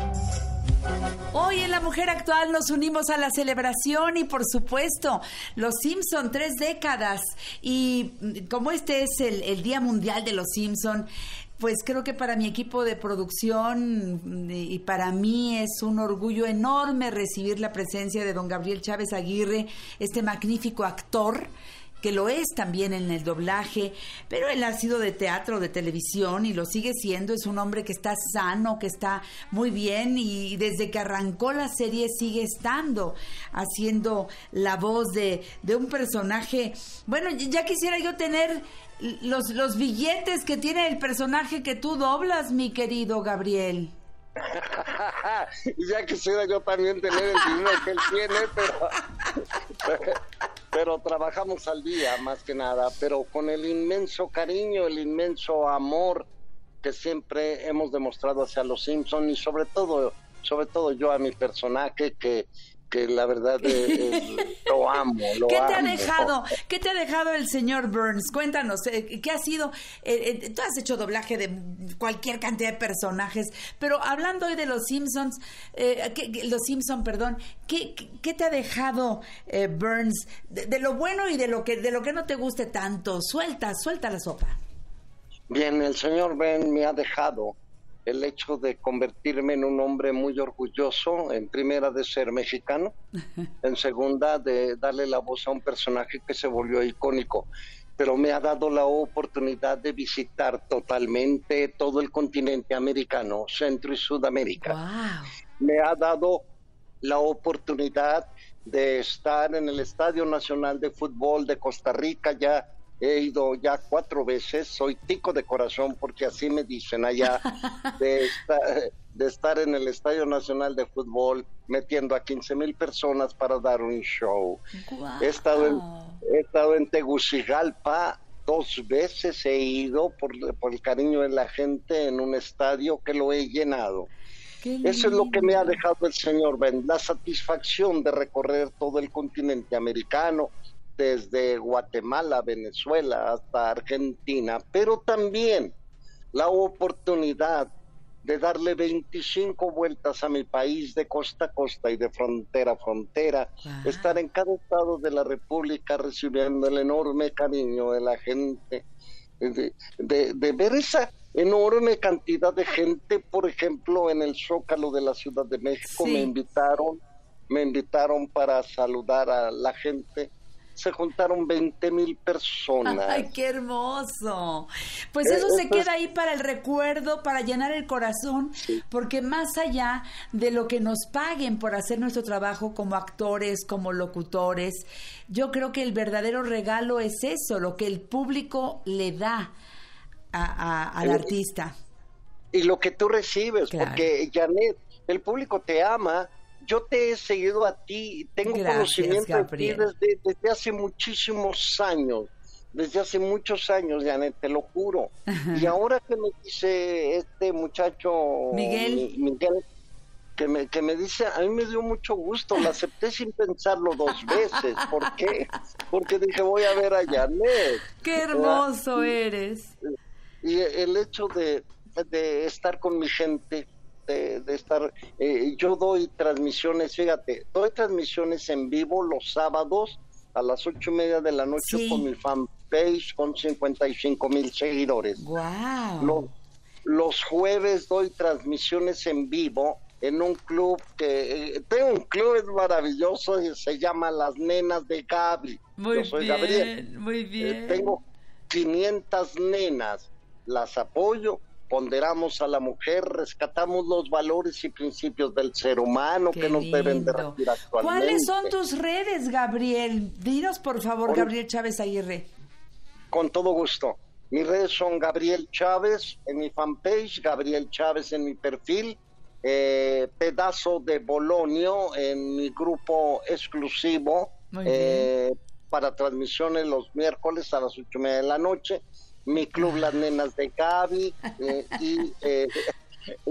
en La Mujer Actual nos unimos a la celebración y, por supuesto, Los Simpson, 3 décadas. Y como este es el Día Mundial de Los Simpson, pues creo que para mi equipo de producción y para mí es un orgullo enorme recibir la presencia de don Gabriel Chávez Aguirre, este magnífico actor, que lo es también en el doblaje, pero él ha sido de teatro, de televisión y lo sigue siendo. Es un hombre que está sano, que está muy bien y desde que arrancó la serie sigue estando haciendo la voz de un personaje. Bueno, ya quisiera yo tener los billetes que tiene el personaje que tú doblas, mi querido Gabriel. Ya quisiera yo también tener el dinero que él tiene, pero trabajamos al día más que nada, pero con el inmenso cariño, el inmenso amor que siempre hemos demostrado hacia los Simpson y sobre todo yo a mi personaje que la verdad lo amo. ¿Qué te ha dejado el señor Burns? Cuéntanos, ¿qué ha sido? Tú has hecho doblaje de cualquier cantidad de personajes, pero hablando hoy de los Simpsons, ¿qué te ha dejado Burns? De lo bueno y de lo que no te guste tanto. Suelta la sopa. Bien, el señor Burns me ha dejado el hecho de convertirme en un hombre muy orgulloso, en primera de ser mexicano, en segunda de darle la voz a un personaje que se volvió icónico, pero me ha dado la oportunidad de visitar totalmente todo el continente americano, Centro y Sudamérica. Wow. Me ha dado la oportunidad de estar en el Estadio Nacional de Fútbol de Costa Rica. Ya he ido ya 4 veces, soy tico de corazón porque así me dicen allá, de estar en el Estadio Nacional de Fútbol metiendo a 15,000 personas para dar un show. Wow. He estado en Tegucigalpa 2 veces, he ido por el cariño de la gente en un estadio que lo he llenado. Eso es lo que me ha dejado el señor Ben, la satisfacción de recorrer todo el continente americano, desde Guatemala, Venezuela hasta Argentina, pero también la oportunidad de darle 25 vueltas a mi país de costa a costa y de frontera a frontera, estar en cada estado de la República recibiendo el enorme cariño de la gente, de ver esa enorme cantidad de gente. Por ejemplo, en el Zócalo de la Ciudad de México sí. me invitaron para saludar a la gente. Se juntaron 20,000 personas. ¡Ay, qué hermoso! Pues eso se queda ahí para el recuerdo, para llenar el corazón, sí. Porque más allá de lo que nos paguen por hacer nuestro trabajo como actores, como locutores, yo creo que el verdadero regalo es eso, lo que el público le da al artista. Y lo que tú recibes, claro. Porque, Janet, el público te ama. Yo te he seguido a ti, tengo conocimiento Gabriel. de ti desde hace muchísimos años, Janet, te lo juro. Y ahora que me dice este muchacho Miguel, que me dice, a mí me dio mucho gusto, lo acepté sin pensarlo 2 veces. ¿Por qué? Porque dije, voy a ver a Janet. ¡Qué hermoso eres! Y el hecho de estar con mi gente, de estar, yo doy transmisiones, fíjate, doy transmisiones en vivo los sábados a las 8:30 de la noche sí. Con mi fanpage con 55,000 seguidores. Wow. Los jueves doy transmisiones en vivo en un club tengo un club, es maravilloso, y se llama Las Nenas de Gaby. Yo soy bien, Gabriel. Muy bien. Tengo 500 nenas, las apoyo, ponderamos a la mujer, rescatamos los valores y principios del ser humano. Qué que nos lindo. Deben de regir actualmente. ¿Cuáles son tus redes, Gabriel? Dinos, por favor, Gabriel Chávez Aguirre. Con todo gusto. Mis redes son Gabriel Chávez en mi fanpage, Gabriel Chávez en mi perfil, Pedazo de Bolonio en mi grupo exclusivo para transmisiones los miércoles a las 8:30 de la noche. Mi club Las Nenas de Gaby y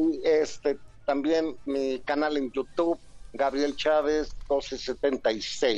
también mi canal en YouTube, Gabriel Chávez 1276.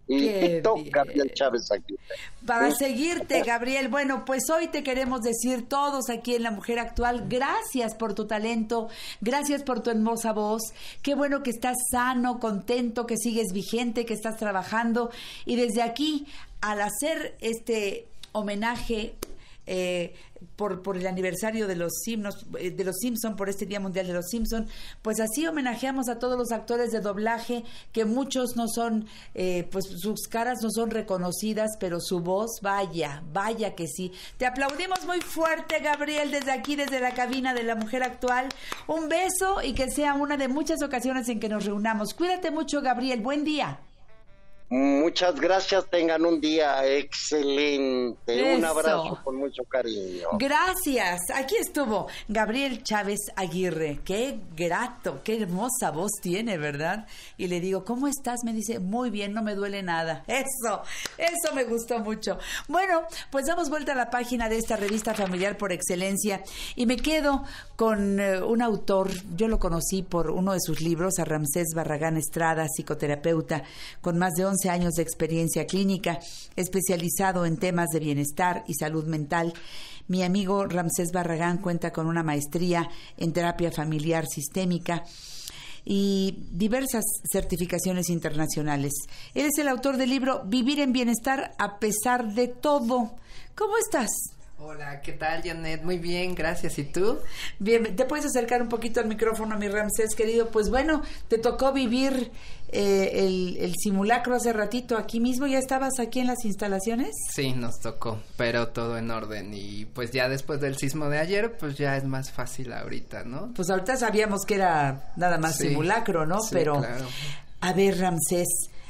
Y Qué TikTok, bien. Gabriel Chávez Aguirre. Para ¿Sí? seguirte, Gabriel. Bueno, pues hoy te queremos decir todos aquí en La Mujer Actual, gracias por tu talento, gracias por tu hermosa voz. Qué bueno que estás sano, contento, que sigues vigente, que estás trabajando. Y desde aquí, al hacer este homenaje por el aniversario de los Simpson, por este Día Mundial de los Simpson, pues así homenajeamos a todos los actores de doblaje, que muchos no son, pues sus caras no son reconocidas, pero su voz, vaya que sí. Te aplaudimos muy fuerte, Gabriel, desde aquí, desde la cabina de La Mujer Actual. Un beso y que sea una de muchas ocasiones en que nos reunamos. Cuídate mucho, Gabriel. Buen día. Muchas gracias, tengan un día excelente. Un Eso. abrazo con mucho cariño. Gracias. Aquí estuvo Gabriel Chávez Aguirre. Qué grato, qué hermosa voz tiene, ¿verdad? Y le digo, ¿cómo estás? Me dice, muy bien, no me duele nada. Eso me gustó mucho. Bueno, pues damos vuelta a la página de esta revista familiar por excelencia y me quedo con un autor. Yo lo conocí por uno de sus libros, a Ramsés Barragán Estrada, psicoterapeuta con más de 11 años de experiencia clínica, especializado en temas de bienestar y salud mental. Mi amigo Ramsés Barragán cuenta con una maestría en terapia familiar sistémica y diversas certificaciones internacionales. Él es el autor del libro Vivir en Bienestar a pesar de todo. ¿Cómo estás? Hola, ¿qué tal, Janet? Muy bien, gracias. ¿Y tú? Bien, ¿te puedes acercar un poquito al micrófono, mi Ramsés, querido? Pues bueno, te tocó vivir el simulacro hace ratito aquí mismo. ¿Ya estabas aquí en las instalaciones? Sí, nos tocó, pero todo en orden. Y pues ya después del sismo de ayer, pues ya es más fácil ahorita, ¿no? Pues ahorita sabíamos que era nada más Sí, simulacro, ¿no? sí, Pero, claro. A ver, Ramsés,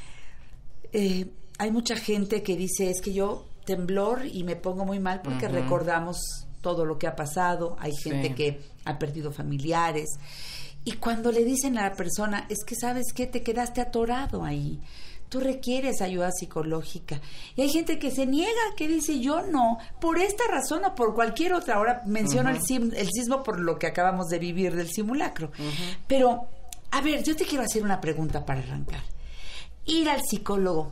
hay mucha gente que dice, es que yo temblor y me pongo muy mal porque recordamos todo lo que ha pasado. Hay gente que ha perdido familiares. Y cuando le dicen a la persona, es que ¿sabes qué? Te quedaste atorado ahí. Tú requieres ayuda psicológica. Y hay gente que se niega, que dice, yo no, por esta razón o por cualquier otra. Ahora menciono el sismo por lo que acabamos de vivir del simulacro. Pero, a ver, yo te quiero hacer una pregunta para arrancar. Ir al psicólogo,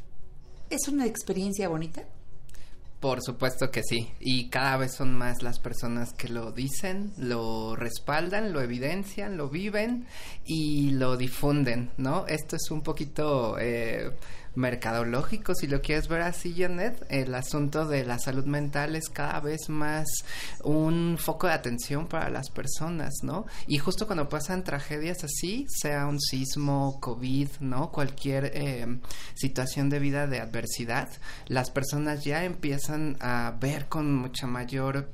¿es una experiencia bonita? Por supuesto que sí, y cada vez son más las personas que lo dicen, lo respaldan, lo evidencian, lo viven y lo difunden, ¿no? Esto es un poquito mercadológico, si lo quieres ver así, Janet. El asunto de la salud mental es cada vez más un foco de atención para las personas, ¿no? Y justo cuando pasan tragedias así, sea un sismo, COVID, ¿no? Cualquier situación de vida de adversidad, las personas ya empiezan a ver con mucha mayor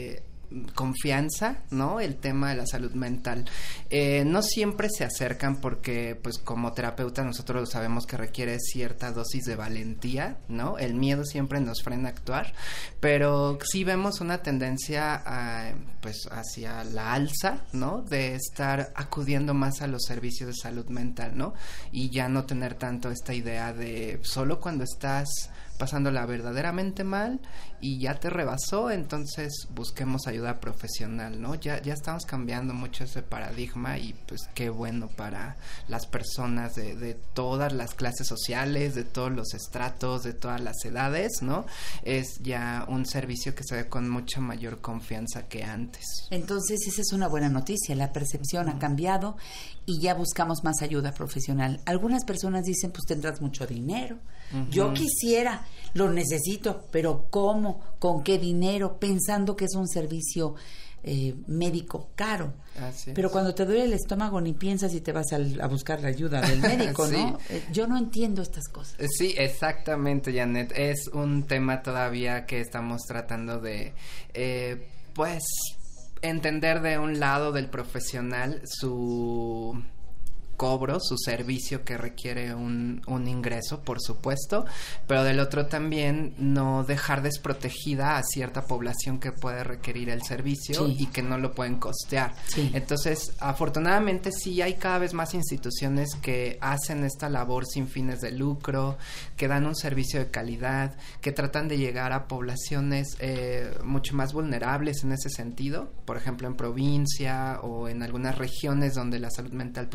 confianza, ¿no? El tema de la salud mental. No siempre se acercan porque, pues, como terapeuta nosotros sabemos que requiere cierta dosis de valentía, ¿no? El miedo siempre nos frena a actuar, pero sí vemos una tendencia pues, hacia la alza, ¿no? De estar acudiendo más a los servicios de salud mental, ¿no? Y ya no tener tanto esta idea de solo cuando estás pasándola verdaderamente mal y ya te rebasó, entonces busquemos ayuda profesional, ¿no? Ya estamos cambiando mucho ese paradigma y pues qué bueno para las personas de todas las clases sociales, de todos los estratos, de todas las edades, ¿no? Es ya un servicio que se ve con mucha mayor confianza que antes. Entonces esa es una buena noticia, la percepción ha cambiado y ya buscamos más ayuda profesional. Algunas personas dicen, pues tendrás mucho dinero. Yo quisiera, lo necesito, pero ¿cómo? ¿Con qué dinero? Pensando que es un servicio médico caro. Así pero es. cuando te duele el estómago ni piensas y te vas a buscar la ayuda del médico, Sí. ¿no? Yo no entiendo estas cosas. Sí, exactamente, Janet. Es un tema todavía que estamos tratando de, pues, entender de un lado del profesional su cobro, su servicio que requiere un ingreso, por supuesto, pero del otro también no dejar desprotegida a cierta población que puede requerir el servicio y que no lo pueden costear. Entonces, afortunadamente sí hay cada vez más instituciones que hacen esta labor sin fines de lucro, que dan un servicio de calidad, que tratan de llegar a poblaciones mucho más vulnerables en ese sentido, por ejemplo en provincia o en algunas regiones donde la salud mental pues todavía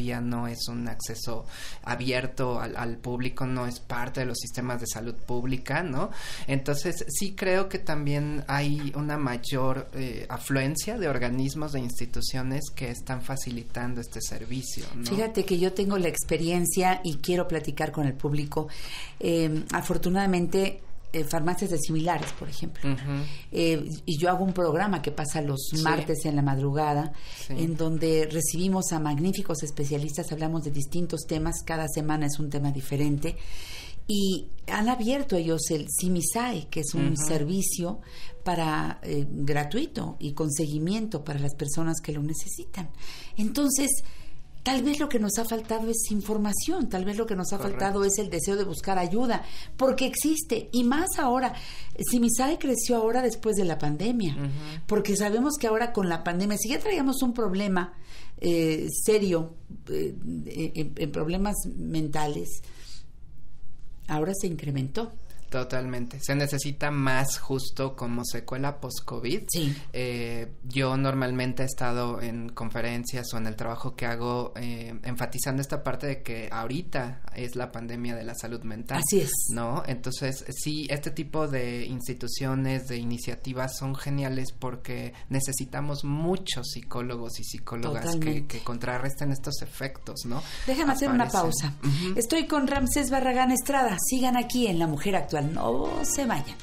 todavía no es un acceso abierto al público, no es parte de los sistemas de salud pública, ¿no? Entonces sí creo que también hay una mayor afluencia de organismos, de instituciones que están facilitando este servicio, ¿no? Fíjate que yo tengo la experiencia y quiero platicar con el público. Afortunadamente, farmacias de similares, por ejemplo. Y yo hago un programa que pasa los martes en la madrugada, en donde recibimos a magníficos especialistas, hablamos de distintos temas, cada semana es un tema diferente, y han abierto ellos el Simisae, que es un servicio para gratuito y con seguimiento para las personas que lo necesitan. Entonces, tal vez lo que nos ha faltado es información, tal vez lo que nos ha faltado es el deseo de buscar ayuda, porque existe, y más ahora. Simisae creció ahora después de la pandemia, porque sabemos que ahora con la pandemia, si ya traíamos un problema serio en problemas mentales, ahora se incrementó. Totalmente. Se necesita más justo como secuela post-COVID. Sí. Yo normalmente he estado en conferencias o en el trabajo que hago enfatizando esta parte de que ahorita es la pandemia de la salud mental. Así es. ¿No? Entonces, sí, este tipo de instituciones, de iniciativas son geniales porque necesitamos muchos psicólogos y psicólogas que contrarresten estos efectos, ¿no? Déjame hacer una pausa. Estoy con Ramsés Barragán Estrada. Sigan aquí en La Mujer Actual. No se vayan.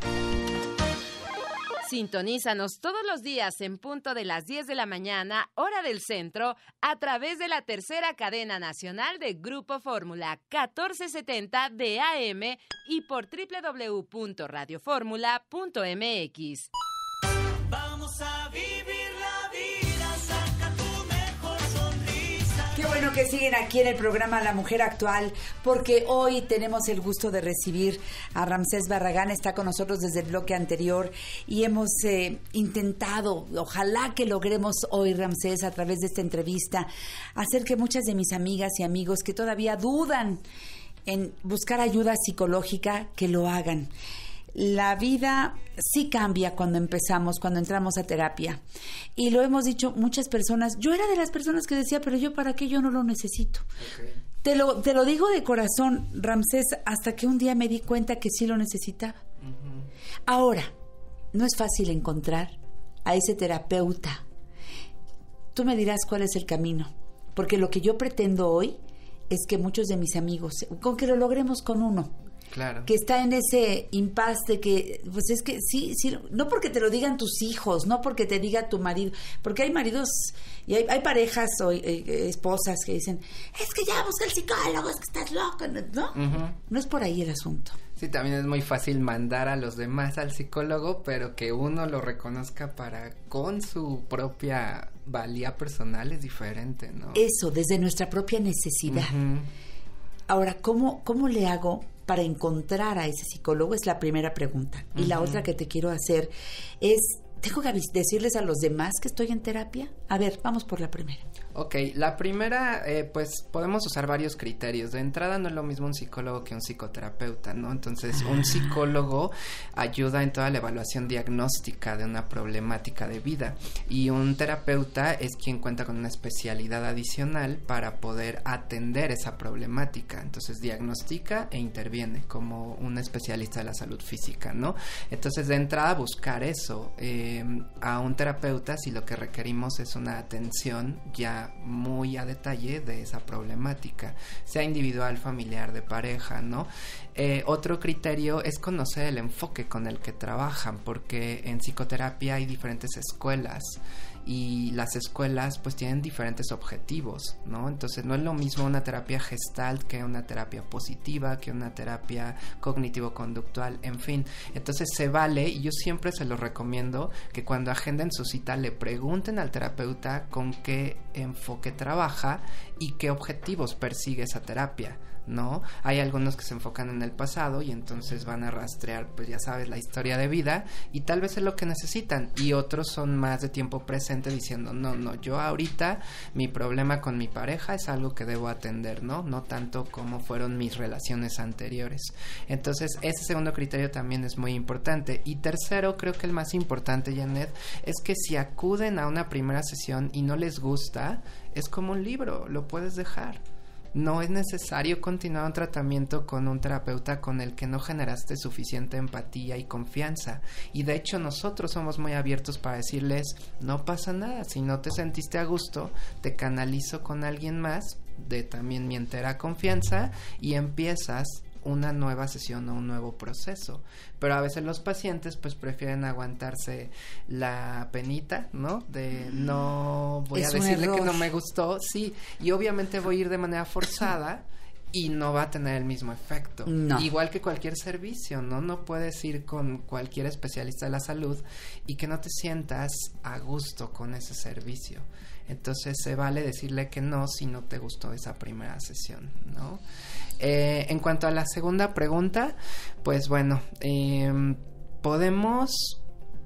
Sintonízanos todos los días en punto de las 10 de la mañana, hora del centro, a través de la tercera cadena nacional de Grupo Fórmula, 1470 de AM y por www.radioformula.mx. Vamos a vivir la vida, saca tu mejor sonrisa. Qué bueno que siguen aquí en el programa La Mujer Actual, porque hoy tenemos el gusto de recibir a Ramsés Barragán. Está con nosotros desde el bloque anterior y hemos intentado, ojalá que logremos hoy, Ramsés, a través de esta entrevista, hacer que muchas de mis amigas y amigos que todavía dudan en buscar ayuda psicológica, que lo hagan. La vida sí cambia cuando entramos a terapia. Y lo hemos dicho muchas personas. Yo era de las personas que decía, pero yo para qué, yo no lo necesito. Te lo digo de corazón, Ramsés, hasta que un día me di cuenta que sí lo necesitaba. Ahora, no es fácil encontrar a ese terapeuta. Tú me dirás cuál es el camino, porque lo que yo pretendo hoy es que muchos de mis amigos, con que lo logremos con uno, claro, que está en ese impasse de que, pues es que sí, no porque te lo digan tus hijos, no porque te diga tu marido, porque hay maridos y hay parejas o esposas que dicen, es que ya busca el psicólogo, es que estás loco, ¿no? No es por ahí el asunto. Sí, también es muy fácil mandar a los demás al psicólogo, pero que uno lo reconozca con su propia valía personal es diferente, ¿no? Eso, desde nuestra propia necesidad. Ahora, ¿cómo le hago para encontrar a ese psicólogo? Es la primera pregunta. Y la otra que te quiero hacer es, ¿tengo que decirles a los demás que estoy en terapia? A ver, vamos por la primera. Ok, la primera, pues podemos usar varios criterios. De entrada no es lo mismo un psicólogo que un psicoterapeuta, ¿no? Entonces, un psicólogo ayuda en toda la evaluación diagnóstica de una problemática de vida y un terapeuta es quien cuenta con una especialidad adicional para poder atender esa problemática. Entonces, diagnostica e interviene como un especialista de la salud física, ¿no? Entonces, de entrada, buscar eso. A un terapeuta, si lo que requerimos es una atención ya muy a detalle de esa problemática, sea individual, familiar, de pareja, ¿no? Otro criterio es conocer el enfoque con el que trabajan, porque en psicoterapia hay diferentes escuelas y las escuelas pues tienen diferentes objetivos, ¿no? Entonces no es lo mismo una terapia gestalt que una terapia positiva, que una terapia cognitivo-conductual, en fin. Entonces se vale, y yo siempre se lo recomiendo, que cuando agenden su cita le pregunten al terapeuta con qué enfoque trabaja y qué objetivos persigue esa terapia, ¿no? Hay algunos que se enfocan en el pasado y entonces van a rastrear, pues ya sabes, la historia de vida y tal vez es lo que necesitan, y otros son más de tiempo presente diciendo, no, yo ahorita mi problema con mi pareja es algo que debo atender, no tanto como fueron mis relaciones anteriores. Entonces ese segundo criterio también es muy importante. Y tercero, creo que el más importante, Janet, es que si acuden a una primera sesión y no les gusta, es como un libro, lo puedes dejar. No es necesario continuar un tratamiento con un terapeuta con el que no generaste suficiente empatía y confianza. Y de hecho nosotros somos muy abiertos para decirles, no pasa nada, si no te sentiste a gusto, te canalizo con alguien más de también mi entera confianza y empiezas una nueva sesión o un nuevo proceso. Pero a veces los pacientes pues prefieren aguantarse la penita, ¿no? De no voy a decirle que no me gustó, sí, y obviamente voy a ir de manera forzada y no va a tener el mismo efecto. No. Igual que cualquier servicio, ¿no? No puedes ir con cualquier especialista de la salud y que no te sientas a gusto con ese servicio. Entonces se vale decirle que no si no te gustó esa primera sesión, ¿no? En cuanto a la segunda pregunta, pues bueno, podemos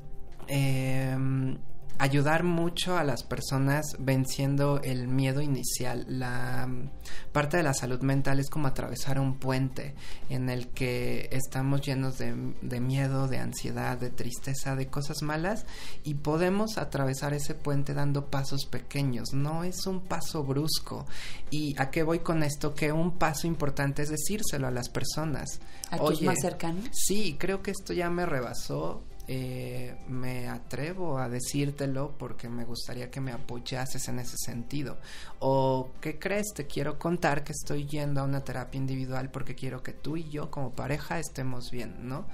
ayudar mucho a las personas venciendo el miedo inicial. La parte de la salud mental es como atravesar un puente en el que estamos llenos de miedo, de ansiedad, de tristeza, de cosas malas, y podemos atravesar ese puente dando pasos pequeños. No es un paso brusco. ¿Y a qué voy con esto? Que un paso importante es decírselo a las personas. ¿A tus más cercanos? Sí, creo que esto ya me rebasó. Me atrevo a decírtelo porque me gustaría que me apoyases en ese sentido. O, ¿qué crees? Te quiero contar que estoy yendo a una terapia individual porque quiero que tú y yo como pareja estemos bien, ¿no?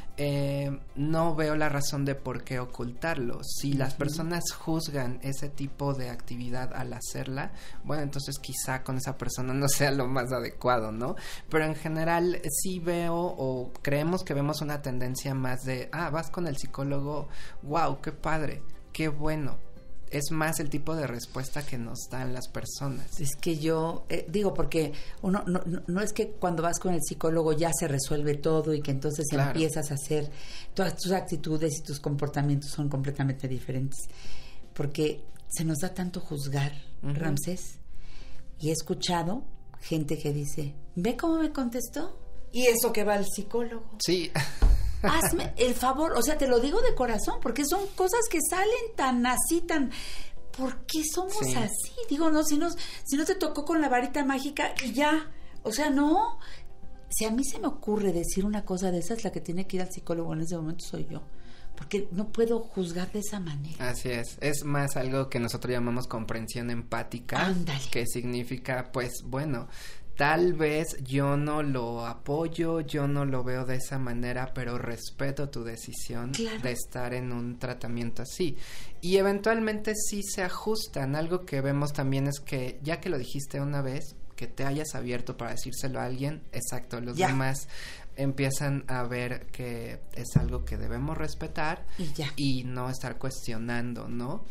No veo la razón de por qué ocultarlo. Si las personas juzgan ese tipo de actividad al hacerla, bueno, entonces quizá con esa persona no sea lo más adecuado, ¿no? Pero en general sí veo, o creemos que vemos una tendencia más de, vas con el psicólogo, wow, qué padre, qué bueno. Es más el tipo de respuesta que nos dan las personas. Es que yo digo, porque uno no es que cuando vas con el psicólogo ya se resuelve todo y que entonces empiezas a hacer, todas tus actitudes y tus comportamientos son completamente diferentes, porque se nos da tanto juzgar, Ramsés, y he escuchado gente que dice, ¿ve cómo me contestó? Y eso que va al psicólogo. Sí. Hazme el favor, o sea, te lo digo de corazón, porque son cosas que salen tan así, tan... ¿Por qué somos así? Digo, no, si no te tocó con la varita mágica y ya, o sea, no. Si a mí se me ocurre decir una cosa de esas, la que tiene que ir al psicólogo en ese momento soy yo, porque no puedo juzgar de esa manera. Así es más algo que nosotros llamamos comprensión empática. Ándale. Que significa, pues, bueno, tal vez yo no lo apoyo, yo no lo veo de esa manera, pero respeto tu decisión de estar en un tratamiento así. Y eventualmente sí se ajustan. Algo que vemos también es que, ya que lo dijiste una vez, que te hayas abierto para decírselo a alguien, exacto, los demás empiezan a ver que es algo que debemos respetar y no estar cuestionando, ¿no?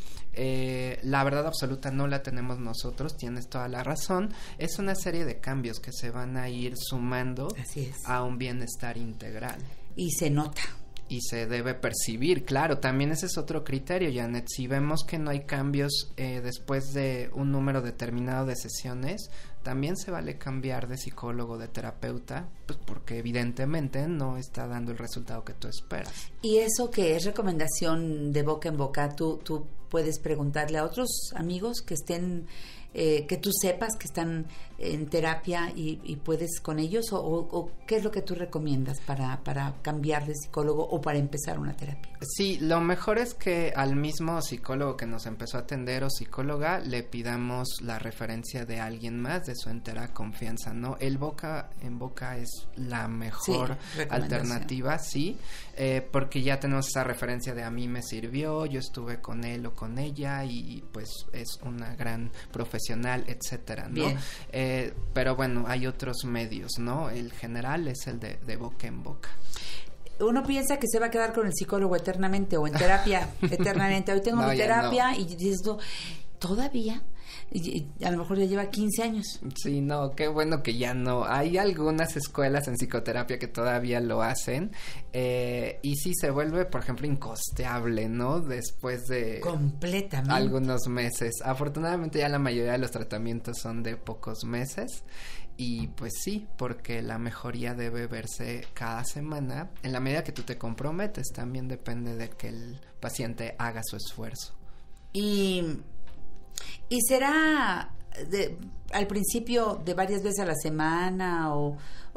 La verdad absoluta no la tenemos nosotros, tienes toda la razón. Es una serie de cambios que se van a ir sumando a un bienestar integral. Y se nota. Y se debe percibir, claro, también ese es otro criterio, Janet. Si vemos que no hay cambios después de un número determinado de sesiones, también se vale cambiar de psicólogo, de terapeuta, pues porque evidentemente no está dando el resultado que tú esperas. Y eso que es recomendación de boca en boca, tú puedes preguntarle a otros amigos que estén, que tú sepas que están en terapia y puedes con ellos, o ¿qué es lo que tú recomiendas para cambiar de psicólogo o para empezar una terapia? Sí, lo mejor es que al mismo psicólogo que nos empezó a atender o psicóloga le pidamos la referencia de alguien más de su entera confianza, ¿no? El boca en boca es la mejor alternativa, porque ya tenemos esa referencia de a mí me sirvió, yo estuve con él o con ella y pues es una gran profesional, etcétera, ¿no? Pero bueno, hay otros medios, ¿no? El general es el de boca en boca. Uno piensa que se va a quedar con el psicólogo eternamente o en terapia eternamente. Hoy tengo mi terapia y dices, todavía y a lo mejor ya lleva 15 años. Sí, no, qué bueno que ya no. Hay algunas escuelas en psicoterapia que todavía lo hacen y sí se vuelve, por ejemplo, incosteable, ¿no? Después de completamente algunos meses. Afortunadamente ya la mayoría de los tratamientos son de pocos meses y pues sí, porque la mejoría debe verse cada semana. En la medida que tú te comprometes, también depende de que el paciente haga su esfuerzo. Y será al principio de varias veces a la semana o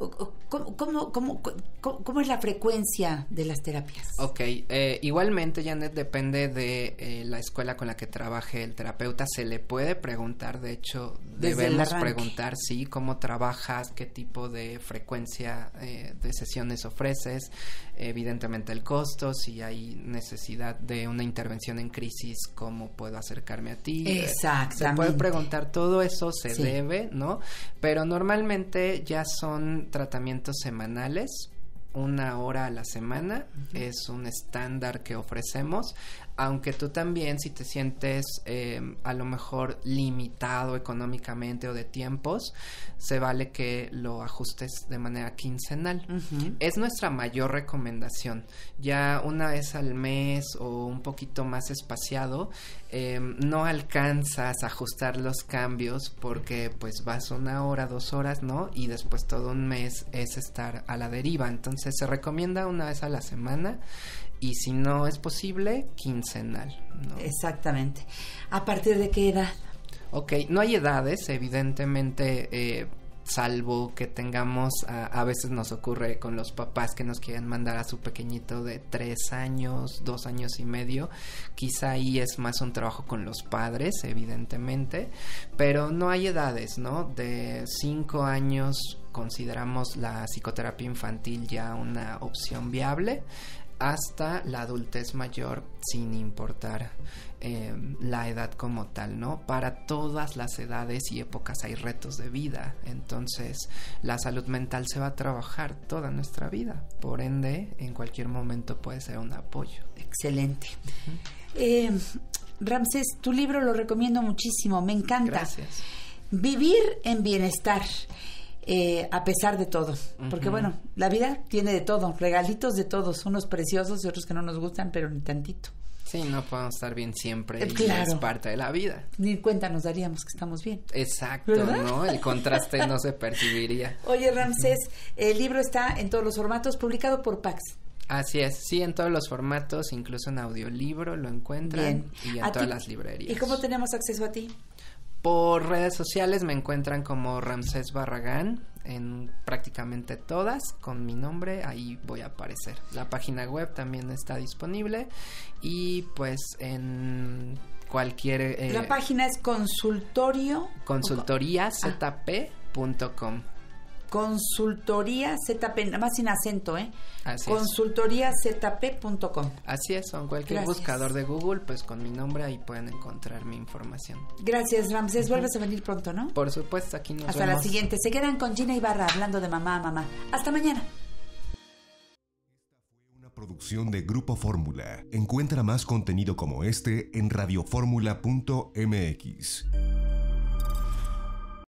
¿cómo es la frecuencia de las terapias? Ok, igualmente, Janet, depende de la escuela con la que trabaje el terapeuta. Se le puede preguntar, de hecho, debemos preguntar, sí, cómo trabajas, qué tipo de frecuencia de sesiones ofreces, evidentemente el costo, si hay necesidad de una intervención en crisis, cómo puedo acercarme a ti. Exactamente. Se puede preguntar, todo eso se sí. debe, ¿no? Pero normalmente ya son tratamientos semanales, 1 hora a la semana, es un estándar que ofrecemos, aunque tú también, si te sientes a lo mejor limitado económicamente o de tiempos, se vale que lo ajustes de manera quincenal. Es nuestra mayor recomendación. Ya una vez al mes o un poquito más espaciado, no alcanzas a ajustar los cambios porque pues vas 1 hora, 2 horas, ¿no? Y después todo un mes es estar a la deriva. Entonces se recomienda 1 vez a la semana y si no es posible, quincenal, ¿no? Exactamente. ¿A partir de qué edad? Ok, no hay edades, evidentemente, salvo que tengamos, a veces nos ocurre con los papás que nos quieren mandar a su pequeñito de 3 años, 2 años y medio, quizá ahí es más un trabajo con los padres, evidentemente, pero no hay edades, ¿no? De 5 años consideramos la psicoterapia infantil ya una opción viable, hasta la adultez mayor, sin importar la edad como tal, ¿no? Para todas las edades y épocas hay retos de vida, entonces la salud mental se va a trabajar toda nuestra vida, por ende en cualquier momento puede ser un apoyo. Excelente. Ramsés, tu libro lo recomiendo muchísimo, me encanta. Gracias. Vivir en bienestar. A pesar de todo, porque bueno, la vida tiene de todo, regalitos de todos, unos preciosos y otros que no nos gustan, pero ni tantito. Sí, no podemos estar bien siempre y claro. es parte de la vida. Ni cuenta nos daríamos que estamos bien. Exacto, ¿verdad? ¿no? El contraste no se percibiría. Oye, Ramsés, el libro está en todos los formatos, publicado por Pax. Así es, sí, en todos los formatos, incluso en audiolibro lo encuentran. Bien. Y en todas las librerías. ¿Y cómo tenemos acceso a ti? Por redes sociales me encuentran como Ramsés Barragán, en prácticamente todas, con mi nombre, ahí voy a aparecer. La página web también está disponible y pues en cualquier... la página es consultoriazp.com. Consultoría ZP, nada más sin acento, Así consultoriazp.com. Así es, o en cualquier buscador de Google, pues con mi nombre ahí pueden encontrar mi información. Gracias, Ramsés. Vuelves a venir pronto, ¿no? Por supuesto, aquí nos vemos. Hasta la siguiente. Se quedan con Gina Ibarra hablando de mamá a mamá. Hasta mañana. Una producción de Grupo Fórmula. Encuentra más contenido como este en radioformula.mx.